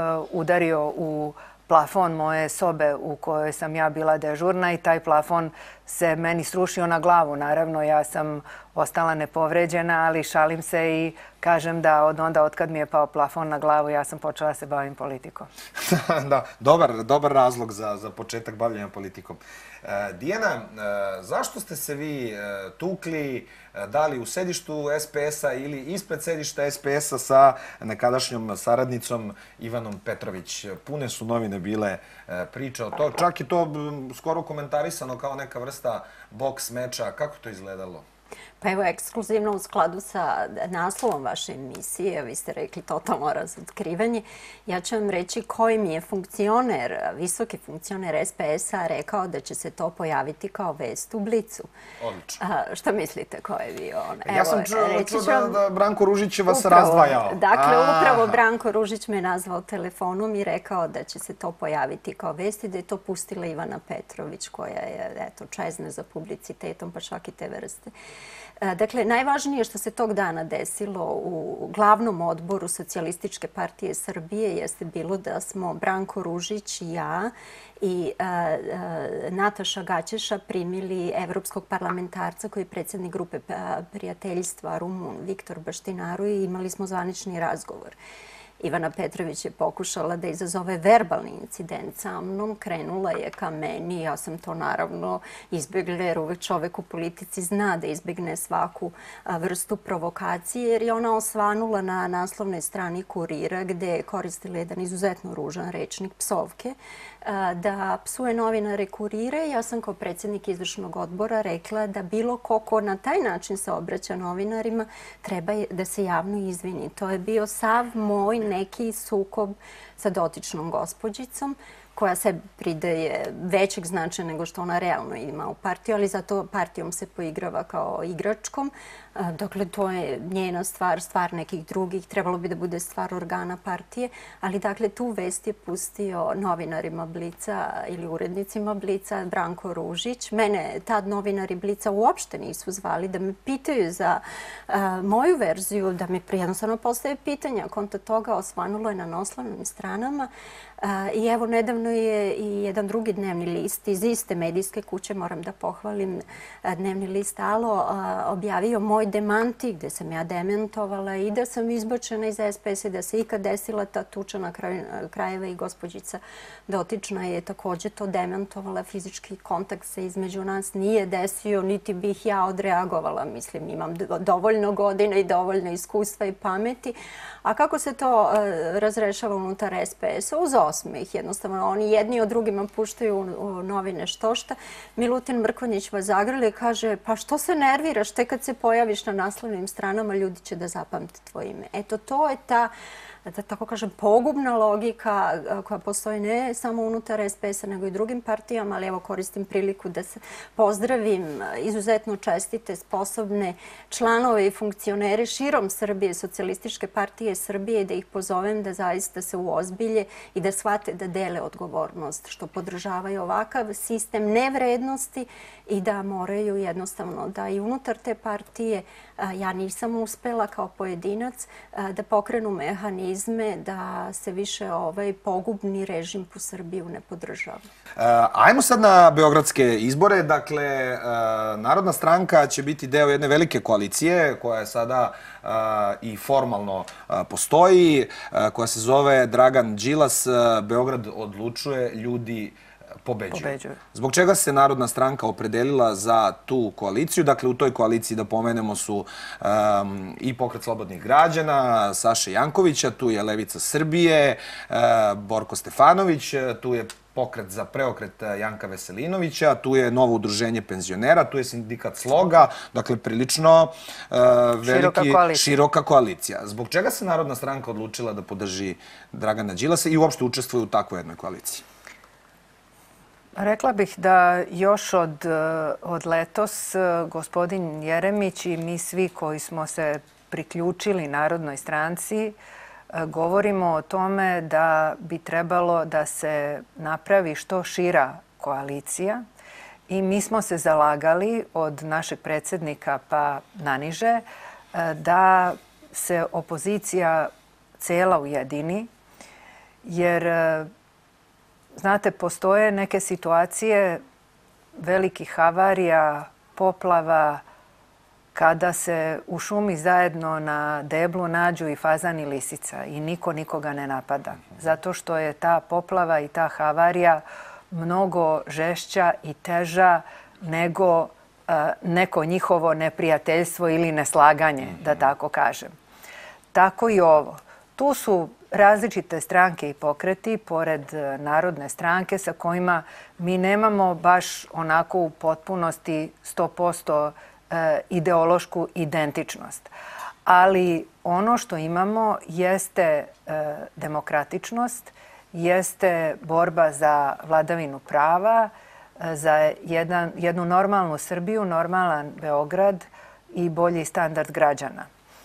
udario u plafon moje sobe u kojoj sam ja bila dežurna i taj plafon se meni srušio na glavu. Naravno, ja sam ostala nepovređena, ali šalim se i kažem da od onda otkad mi je pao plafon na glavu, ja sam počela se bavim politikom. Da, dobar razlog za početak bavljenja politikom. Dijana, zašto ste se vi tukli, da li u sedištu SPS-a ili ispred sedišta SPS-a sa nekadašnjom saradnicom Ivanom Petrović? Pune su novine bile priče o to. Čak je to skoro komentarisano kao neka vrsta boks meča. Kako to izgledalo? Pa evo, ekskluzivno u skladu sa naslovom vaše emisije, vi ste rekli totalno razotkrivanje, ja ću vam reći koji mi je funkcioner, visoki funkcioner SPS-a rekao da će se to pojaviti kao vest u Blicu. Odlično. Šta mislite ko je bio on? Ja sam čuo da Branko Ružić vas razdvajao. Dakle, upravo Branko Ružić me nazvao telefonom i rekao da će se to pojaviti kao vest i da je to pustila Ivana Petrović koja je čezna za publicitetom, pa čak i te vrste. Dakle, najvažnije što se tog dana desilo u glavnom odboru Socijalističke partije Srbije jeste bilo da smo Branko Ružić i ja i Nataša Gaćeša primili evropskog parlamentarca koji je predsjednik grupe prijateljstva Rumun, Viktor Baštinaru, i imali smo zvanični razgovor. Ivana Petrović je pokušala da izazove verbalni incident sa mnom, krenula je ka meni, ja sam to naravno izbjegla jer uvek čovek u politici zna da izbjegne svaku vrstu provokacije jer je ona osvanula na naslovnoj strani Kurira gde je koristila jedan izuzetno ružan rečnik psovke da psuje novinare Kurira. Ja sam kao predsjednik izvršnog odbora rekla da bilo ko na taj način se obraća novinarima treba da se javno izvini. To je bio sav moj neki sukob sa dotičnom gospođicom koja se pridaje većeg značaja nego što ona realno ima u partiju, ali zato partijom se poigrava kao igračkom. Dakle, to je njena stvar, stvar nekih drugih, trebalo bi da bude stvar organa partije, ali dakle tu vest je pustio novinarima Blica ili urednicima Blica Branko Ružić. Mene tad novinari Blica uopšte nisu zvali da me pitaju za moju verziju, da mi jednostavno postave pitanja. Konta toga osvanulo je na naslovnim stranama. I evo, nedavno je i jedan drugi dnevni list iz iste medijske kuće, moram da pohvalim, dnevni list Alo, objavio moj demanti gde sam ja dementovala i da sam izbačena iz SPS-a, da se ikad desila ta tuča na kraju krajeva i gospođica dotična je također to demantovala. Fizički kontakt se između nas nije desio, niti bih ja odreagovala. Mislim, imam dovoljno godina i dovoljno iskustva i pameti. A kako se to razrešava unutar SPS-a? Uz osmeh. Jednostavno, oni jedni od drugima puštaju u novine štošta. Milutin Mrkonjić vas zagrli i kaže, pa što se nerviraš? Tek kad se pojaviš na naslovnim stranama, ljudi će da zapamte tvoje ime. Eto, to je ta, da tako kažem, pogubna logika koja postoji ne samo unutar SPS-a, nego i drugim partijama, ali evo koristim priliku da se pozdravim izuzetno čestite, sposobne članove i funkcionere širom Srbije, Socijalističke partije Srbije, da ih pozovem da zaista se uozbilje i da shvate da dele odgovornost, što podržavaju ovakav sistem nevrednosti i da moraju jednostavno da i unutar te partije, ja nisam uspela kao pojedinac, da pokrenu mehanizme da se više ovaj pogubni režim po Srbiju ne podržava. Ajmo sad na beogradske izbore. Dakle, Narodna stranka će biti deo jedne velike koalicije koja je sada i formalno postoji, koja se zove Dragan Đilas, Beograd odlučuje, ljudi pobeđuju. Zbog čega se Narodna stranka opredelila za tu koaliciju? Dakle, u toj koaliciji, da pomenemo, su i Pokret slobodnih građana, Saše Jankovića, tu je Levica Srbije, Borko Stefanović, tu je Pokret za preokret Janka Veselinovića, tu je Novo udruženje penzionera, tu je sindikat Sloga, dakle, prilično široka koalicija. Zbog čega se Narodna stranka odlučila da podrži Dragana Đilasa i uopšte učestvuje u takvoj jednoj koaliciji? Rekla bih da još od letos gospodin Jeremić i mi svi koji smo se priključili Narodnoj stranci govorimo o tome da bi trebalo da se napravi što šira koalicija i mi smo se zalagali od našeg predsjednika pa naniže da se opozicija cela ujedini, jer znate, postoje neke situacije velikih havarija, poplava, kada se u šumi zajedno na deblu nađu i fazan i lisica i niko nikoga ne napada. Zato što je ta poplava i ta havarija mnogo žešća i teža nego neko njihovo neprijateljstvo ili neslaganje, da tako kažem. Tako i ovo. Tu su različite stranke i pokreti, pored Narodne stranke, sa kojima mi nemamo baš onako u potpunosti 100% ideološku identičnost. Ali ono što imamo jeste demokratičnost, jeste borba za vladavinu prava, za jednu normalnu Srbiju, normalan Beograd i bolji standard građana.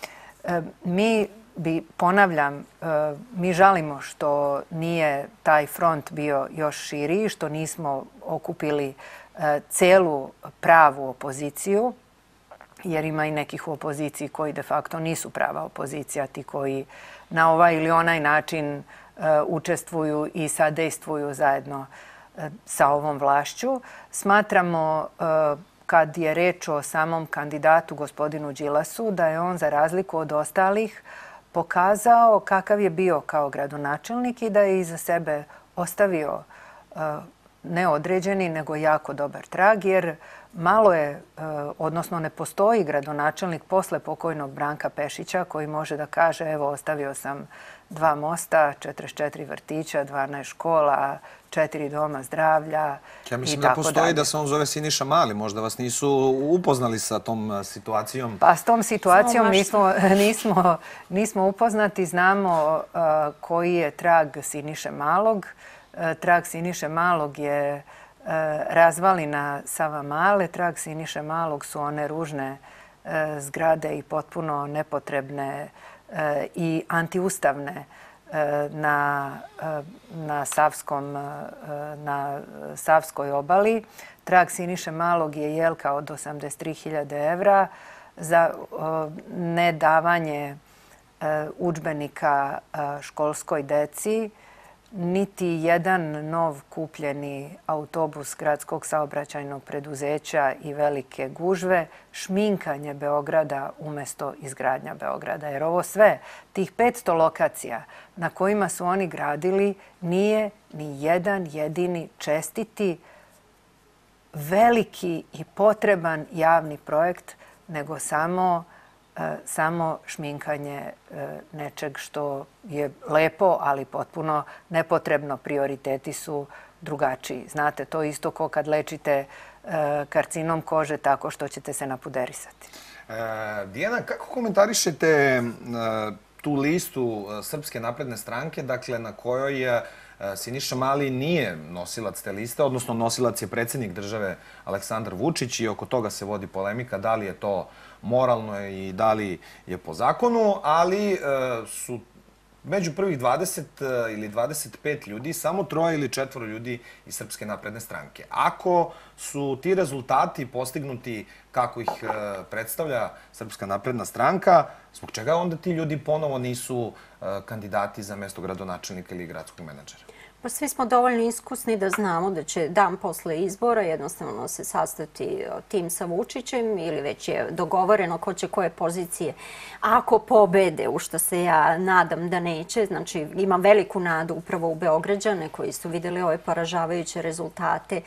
Ponavljam, mi žalimo što nije taj front bio još širi, što nismo okupili celu pravu opoziciju, jer ima i nekih u opoziciji koji de facto nisu prava opozicija, ti koji na ovaj ili onaj način učestvuju i sadejstvuju zajedno sa ovom vlašću. Smatramo, kad je reč o samom kandidatu gospodinu Đilasu, da je on za razliku od ostalih pokazao kakav je bio kao gradonačelnik i da je iza sebe ostavio neodređeni, nego jako dobar trag, jer malo je, odnosno ne postoji gradonačelnik posle pokojnog Branka Pešića koji može da kaže, evo, ostavio sam 2 mosta, 44 vrtića, 12 škola, 4 doma zdravlja. Ja mislim da postoji da se on zove Siniša Mali. Možda vas nisu upoznali sa tom situacijom? Pa s tom situacijom nismo upoznati. Znamo koji je trag Siniše Malog. trag Siniše Malog je razvalina Savamale. Trag Siniše Malog su one ružne zgrade i potpuno nepotrebne i antiustavne na Savskoj obali. Trag Siniše Malog je jelka od 83.000 evra za nedavanje udžbenika školskoj deci. Niti jedan nov kupljeni autobus gradskog saobraćajnog preduzeća i velike gužve, šminkanje Beograda umjesto izgradnja Beograda. Jer ovo sve, tih 500 lokacija na kojima su oni gradili, nije ni jedan jedini čestiti, veliki i potreban javni projekt, nego samo šminkanje nečeg što je lepo, ali potpuno nepotrebno. Prioriteti su drugačiji. Znate, to isto kao kad lečite karcinom kože tako što ćete se napuderisati. Dijana, kako komentarišete tu listu Srpske napredne stranke, dakle na kojoj Siniša Mali nije nosilac te liste, odnosno nosilac je predsjednik države Aleksandar Vučić i oko toga se vodi polemika da li je to moralno i da li je po zakonu, ali su među prvih 20 ili 25 ljudi samo 3 ili 4 ljudi iz Srpske napredne stranke. Ako su ti rezultati postignuti kako ih predstavlja Srpska napredna stranka, zbog čega onda ti ljudi ponovo nisu kandidati za mesto gradonačelnika ili gradskog menadžera? Pa svi smo dovoljno iskusni da znamo da će dan posle izbora jednostavno se sastati tim sa Vučićem ili već je dogovoreno ko će koje pozicije. Ako pobede, u što se ja nadam da neće, znači imam veliku nadu upravo u Beograđane koji su vidjeli ove poražavajuće rezultate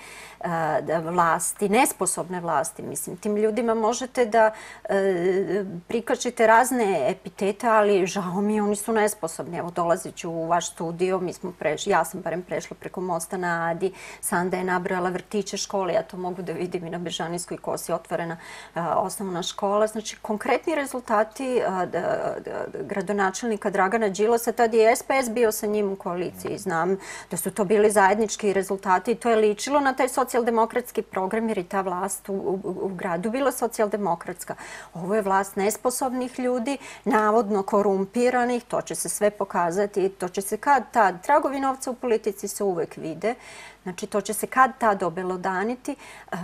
vlasti, nesposobne vlasti. Mislim, tim ljudima možete da prikačite razne epitete, ali žao mi, oni su nesposobni. Evo, dolazit ću u vaš studio, ja sam barem prešla preko mosta na Adi, Sanda je nabrala vrtiće, škole, ja to mogu da vidim i na Bežanijskoj kosi otvorena osnovna škola. Znači, konkretni rezultati gradonačelnika Dragana Đilasa, tad je SPS bio sa njim u koaliciji. Znam da su to bili zajednički rezultati i to je ličilo na taj socijaldemokratski program jer i ta vlast u gradu bila socijaldemokratska. Ovo je vlast nesposobnih ljudi, navodno korumpiranih, to će se sve pokazati, to će se kad tad, tragovi novca u politici se uvek vide, znači to će se kad tad obelodaniti,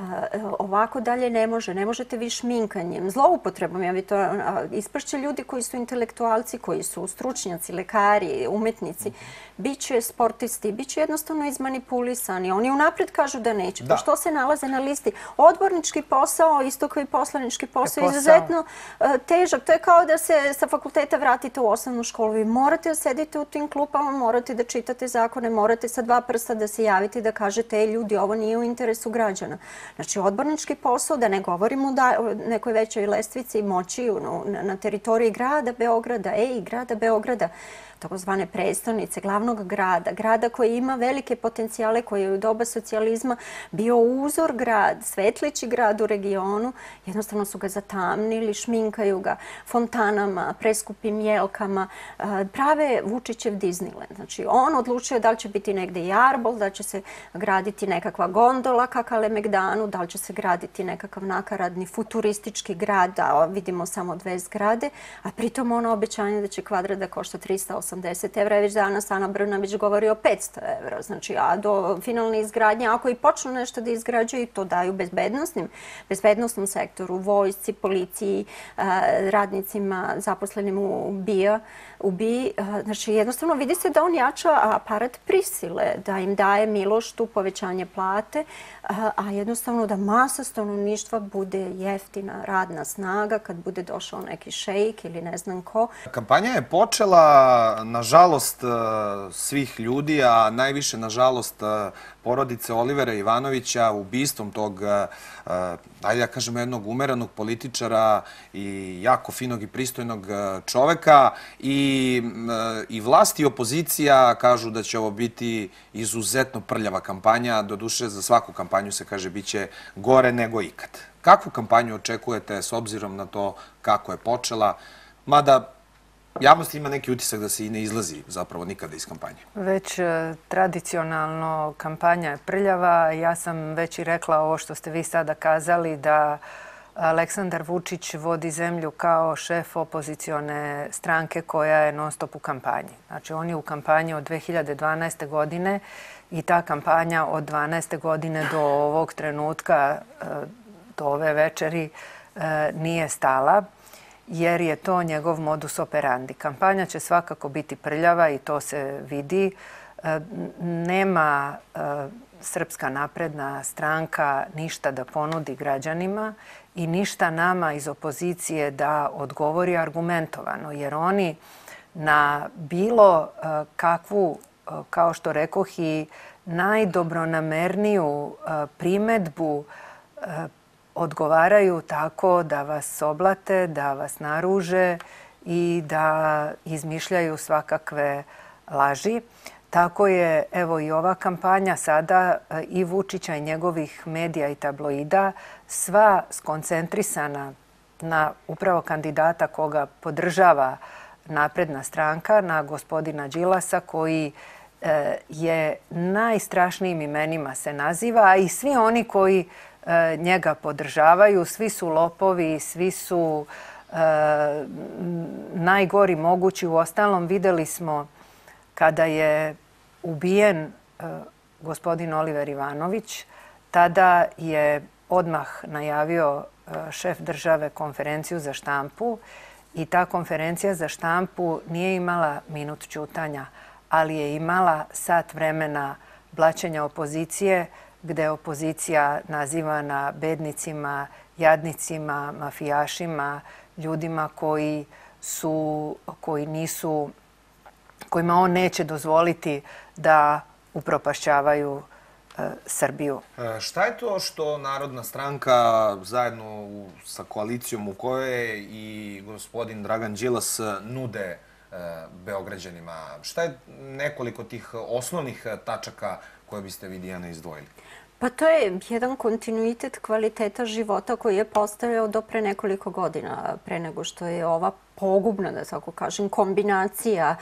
ovako dalje ne može. Ne možete vi šminkanjem, zloupotrebom, ja bi to ispršće ljudi koji su intelektualci, koji su stručnjaci, lekari, umetnici, bit će sportisti, bit će jednostavno izmanipulisani. Oni unapred kažu da neće. Pa što se nalaze na listi? Odbornički posao, isto kao i poslanički posao, izuzetno težak. To je kao da se sa fakulteta vratite u osnovnu školu. Vi morate da sedite u tim klupama, morate da čitate zakone, morate sa 2 prsta da se javite da kažete, ljudi, ovo nije u interesu građana. Znači, odbornički posao, da ne govorimo o nekoj većoj lestvici moći na teritoriji grada Beograda, grada Beograda, takozvane prestonice, glavnog grada, grada koji ima velike potencijale, koji je u doba socijalizma bio uzor grad, svetlići grad u regionu, jednostavno su ga zatamnili, šminkaju ga fontanama, preskupim jelkama, prave Vučićev Disneyland. Znači, on odlučuje da li će biti negde jarbol, da li će se graditi nekakva gondola ka Kalemegdanu, da li će se graditi nekakav nakaradni futuristički grad, a vidimo samo 2 zgrade, a pritom ono obećanje da će kvadrat da košta 380 evra, već danas Ana Brnabić govori o 500 evra. Znači, a do finalne izgradnje, ako i počnu nešto da izgrađuju, to daju bezbednostnom sektoru, vojsci, policiji, radnicima zaposlenim u BIA. Znači, jednostavno vidi se da on jača aparat prisile, da im daje miloštu, povećanje plate, a jednostavno da masa stanovništva bude jeftina radna snaga kad bude došao neki šejk ili ne znam ko. Kampanja je počela, nažalost, svih ljudi, a najviše, nažalost, porodice Olivera Ivanovića, ubistvom tog, ajde ja kažem, jednog umeranog političara i jako finog i pristojnog čoveka. I vlast i opozicija kažu da će ovo biti izuzetno prljava kampanja. Doduše, za svaku kampanju se kaže bit će gore nego ikad. Kakvu kampanju očekujete s obzirom na to kako je počela? Mada javnost ima neki utisak da se i ne izlazi zapravo nikada iz kampanje. Već tradicionalno kampanja je prljava. Ja sam već i rekla ovo što ste vi sada kazali, da Aleksandar Vučić vodi zemlju kao šef opozicione stranke koja je non stop u kampanji. Znači, on je u kampanji od 2012. godine i ta kampanja od 12. godine do ovog trenutka, do ove večeri, nije stala, jer je to njegov modus operandi. Kampanja će svakako biti prljava i to se vidi. Nema Srpska napredna stranka ništa da ponudi građanima i ništa nama iz opozicije da odgovori argumentovano, jer oni na bilo kakvu, kao što rekoh, i najdobronamerniju primedbu odgovaraju tako da vas oblate, da vas naruže i da izmišljaju svakakve laži. Tako je, evo, i ova kampanja sada i Vučića i njegovih medija i tabloida sva skoncentrisana na upravo kandidata koga podržava napredna stranka, na gospodina Đilasa, koji je najstrašnijim imenima se naziva, a i svi oni koji njega podržavaju, svi su lopovi, svi su najgori mogući. Uostalom, videli smo kada je ubijen gospodin Oliver Ivanović, tada je odmah najavio šef države konferenciju za štampu i ta konferencija za štampu nije imala minut ćutanja, ali je imala sat vremena blaćenja opozicije, gde je opozicija nazivana bednicima, jadnicima, mafijašima, ljudima kojima on neće dozvoliti da upropašćavaju Srbiju. Šta je to što Narodna stranka zajedno sa koalicijom u kojoj je i gospodin Dragan Đilas nude Beograđanima? Šta je nekoliko tih osnovnih tačaka koje biste vi, Dijana, izdvojili? Pa to je jedan kontinuitet kvaliteta života koji je postojao do pre nekoliko godina, pre nego što je ova pogubna, da tako kažem, kombinacija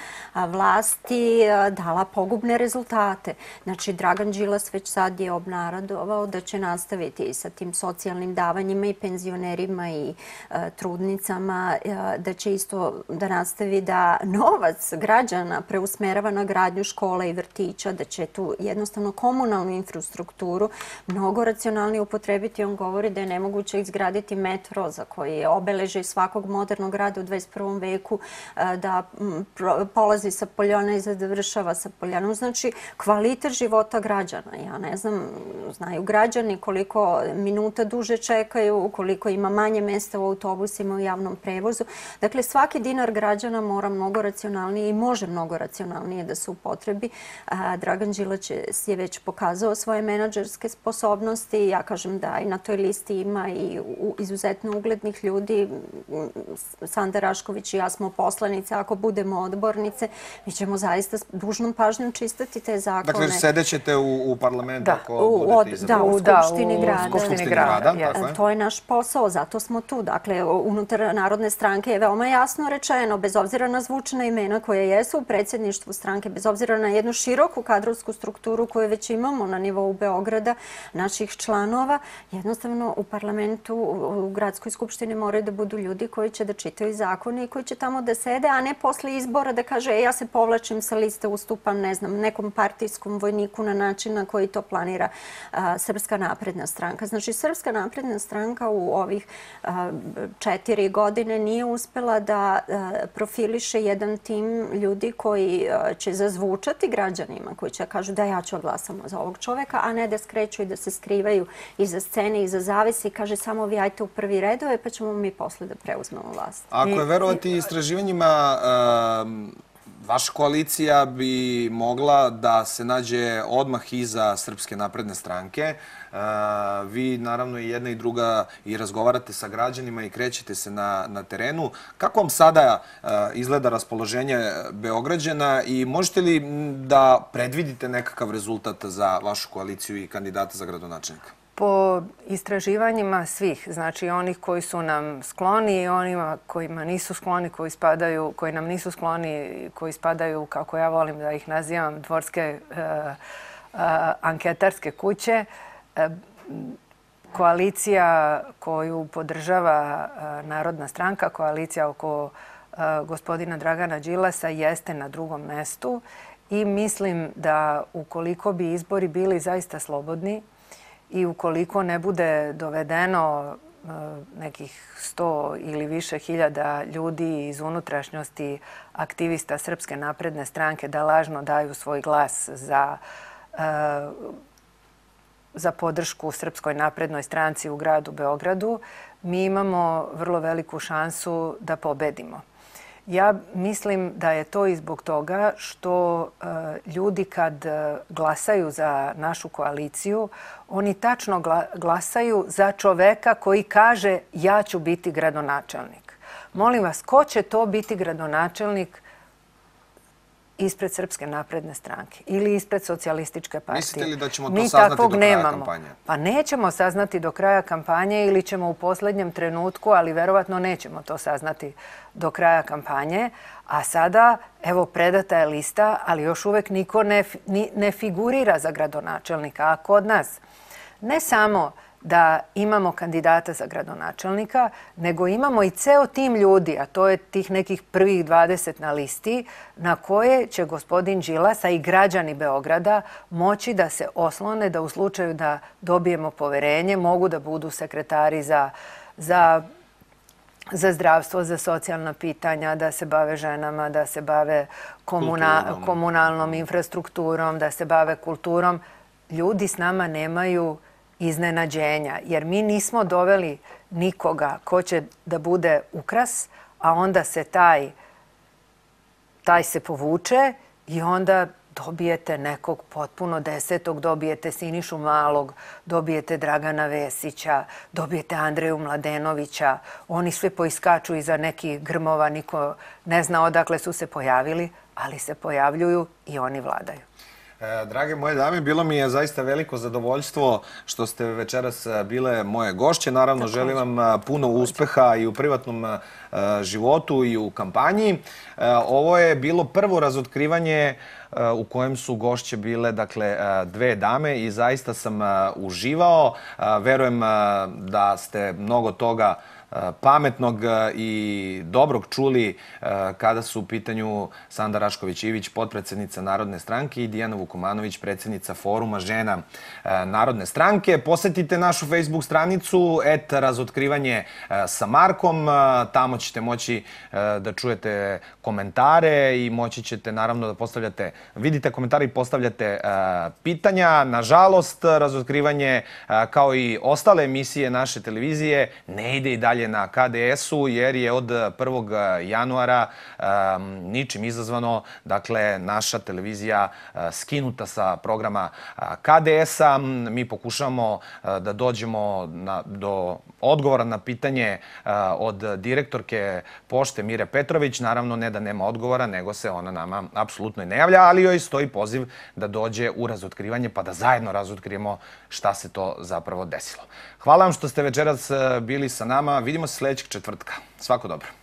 vlasti dala pogubne rezultate. Znači, Dragan Đilas već sad je obnarodovao da će nastaviti sa tim socijalnim davanjima i penzionerima i trudnicama, da će isto da nastavi da novac građana preusmerava na gradnju škola i vrtića, da će tu jednostavno komunalnu infrastrukturu mnogo racionalnije upotrebiti. On govori da je nemoguće izgraditi metro, za koji je obeležaj svakog modernog grada u 21. veku, da polazi sa Poljana i završava sa Poljanom. Znači, kvalitet života građana. Ja ne znam, znaju građani koliko minuta duže čekaju, koliko ima manje mesta u autobusima, u javnom prevozu. Dakle, svaki dinar građana mora mnogo racionalnije i može mnogo racionalnije da se upotrebi. Dragan Đilas je već pokazao svoje menadžerske sposobnosti. Ja kažem da i na toj listi ima i izuzetno uglednih ljudi. Sanda Rašković i ja smo poslanice. Ako budemo odbornice, mi ćemo zaista s dužnom pažnjom čistati te zakone. Dakle, sedećete u parlamentu ako budete izabrani? Da, u Skupštini grada. U Skupštini grada, tako je. To je naš posao, zato smo tu. Dakle, unutar Narodne stranke je veoma jasno rečeno, bez obzira na zvučna imena koje jesu u predsjedništvu stranke, bez obzira na jednu široku kadrovsku strukturu koju već imamo na nivou Beograda, naših članova, jednostavno u parlamentu, u gradskoj skupštini moraju da budu ljudi koji će da čitaju zakone i koji će tamo da sede, a ne posle izbora da kaže ja se povlačim sa liste, ustupam, ne znam, nekom partijskom vojniku na način na koji to planira Srpska napredna stranka. Znači, Srpska napredna stranka u ovih 4 godine nije uspela da profiliše jedan tim ljudi koji će zazvučati građanima, koji će kažu da ja ću glasamo za ovog čoveka, a ne da skreću i da se skrivaju iza scene, iza zavese i kaže samo vi ajte u prvi redove pa ćemo mi posle da preuzmemo vlast. Ako je verovati istraživanjima, vaša koalicija bi mogla da se nađe odmah iza Srpske napredne stranke. Vi, naravno, i jedna i druga i razgovarate sa građanima i krećete se na terenu. Kako vam sada izgleda raspoloženje Beograđana i možete li da predvidite nekakav rezultat za vašu koaliciju i kandidata za gradonačelnika? Po istraživanjima svih, znači onih koji su nam skloni i onima kojima nisu skloni, koji nam nisu skloni, koji spadaju, kako ja volim da ih nazivam, dvorske anketarske kuće, koalicija koju podržava Narodna stranka, koalicija oko gospodina Dragana Đilasa, jeste na drugom mestu i mislim da ukoliko bi izbori bili zaista slobodni i ukoliko ne bude dovedeno nekih 100 ili više hiljada ljudi iz unutrašnjosti aktivista Srpske napredne stranke da lažno daju svoj glas za podršku Srpskoj naprednoj stranci u gradu Beogradu, mi imamo vrlo veliku šansu da pobedimo. Ja mislim da je to i zbog toga što ljudi kad glasaju za našu koaliciju, oni tačno glasaju za čoveka koji kaže ja ću biti gradonačelnik. Molim vas, ko će to biti gradonačelnik ispred Srpske napredne stranke ili ispred Socijalističke partije? Mislite li da ćemo to saznati do kraja kampanje? Pa nećemo saznati do kraja kampanje ili ćemo u poslednjem trenutku, ali verovatno nećemo to saznati do kraja kampanje. A sada, evo, predata je lista, ali još uvek niko ne figurira za gradonačelnika. A kod nas ne samo da imamo kandidata za gradonačelnika, nego imamo i ceo tim ljudi, a to je tih nekih prvih 20 na listi, na koje će gospodin Đilas, a i građani Beograda, moći da se oslone, da u slučaju da dobijemo poverenje, mogu da budu sekretari za zdravstvo, za socijalna pitanja, da se bave ženama, da se bave komunalnom infrastrukturom, da se bave kulturom. Ljudi s nama nemaju iznenađenja, jer mi nismo doveli nikoga ko će da bude ukras, a onda se taj se povuče i onda dobijete nekog potpuno desetog, dobijete Sinišu Malog, dobijete Dragana Vesića, dobijete Andreju Mladenovića. Oni sve poiskaču iza nekih grmova, niko ne zna odakle su se pojavili, ali se pojavljuju i oni vladaju. Drage moje dame, bilo mi je zaista veliko zadovoljstvo što ste večeras bile moje gošće. Naravno, želim vam puno uspeha i u privatnom životu i u kampanji. Ovo je bilo prvo razotkrivanje u kojem su gošće bile, dakle, dve dame i zaista sam uživao. Verujem da ste mnogo toga pametnog i dobrog čuli kada su u pitanju Sanda Rašković Ivić, potpredsednica Narodne stranke, i Dijana Vukomanović, predsjednica Foruma žena Narodne stranke. Posetite našu Facebook stranicu @razotkrivanje sa Markom. Tamo ćete moći da čujete komentare i moći ćete naravno da postavljate, vidite komentare i postavljate pitanja. Nažalost, razotkrivanje kao i ostale emisije naše televizije ne ide i dalje na KDS-u, jer je od 1. januara ničim izazvano, dakle, naša televizija skinuta sa programa KDS-a. Mi pokušamo da dođemo do odgovora na pitanje od direktorke Pošte Mire Petrović. Naravno, ne da nema odgovora, nego se ona nama apsolutno i ne javlja, ali joj stoji poziv da dođe u razotkrivanje pa da zajedno razotkrijemo šta se to zapravo desilo. Hvala vam što ste večeras bili sa nama. Vidimo se sljedećeg četvrtka. Svako dobro.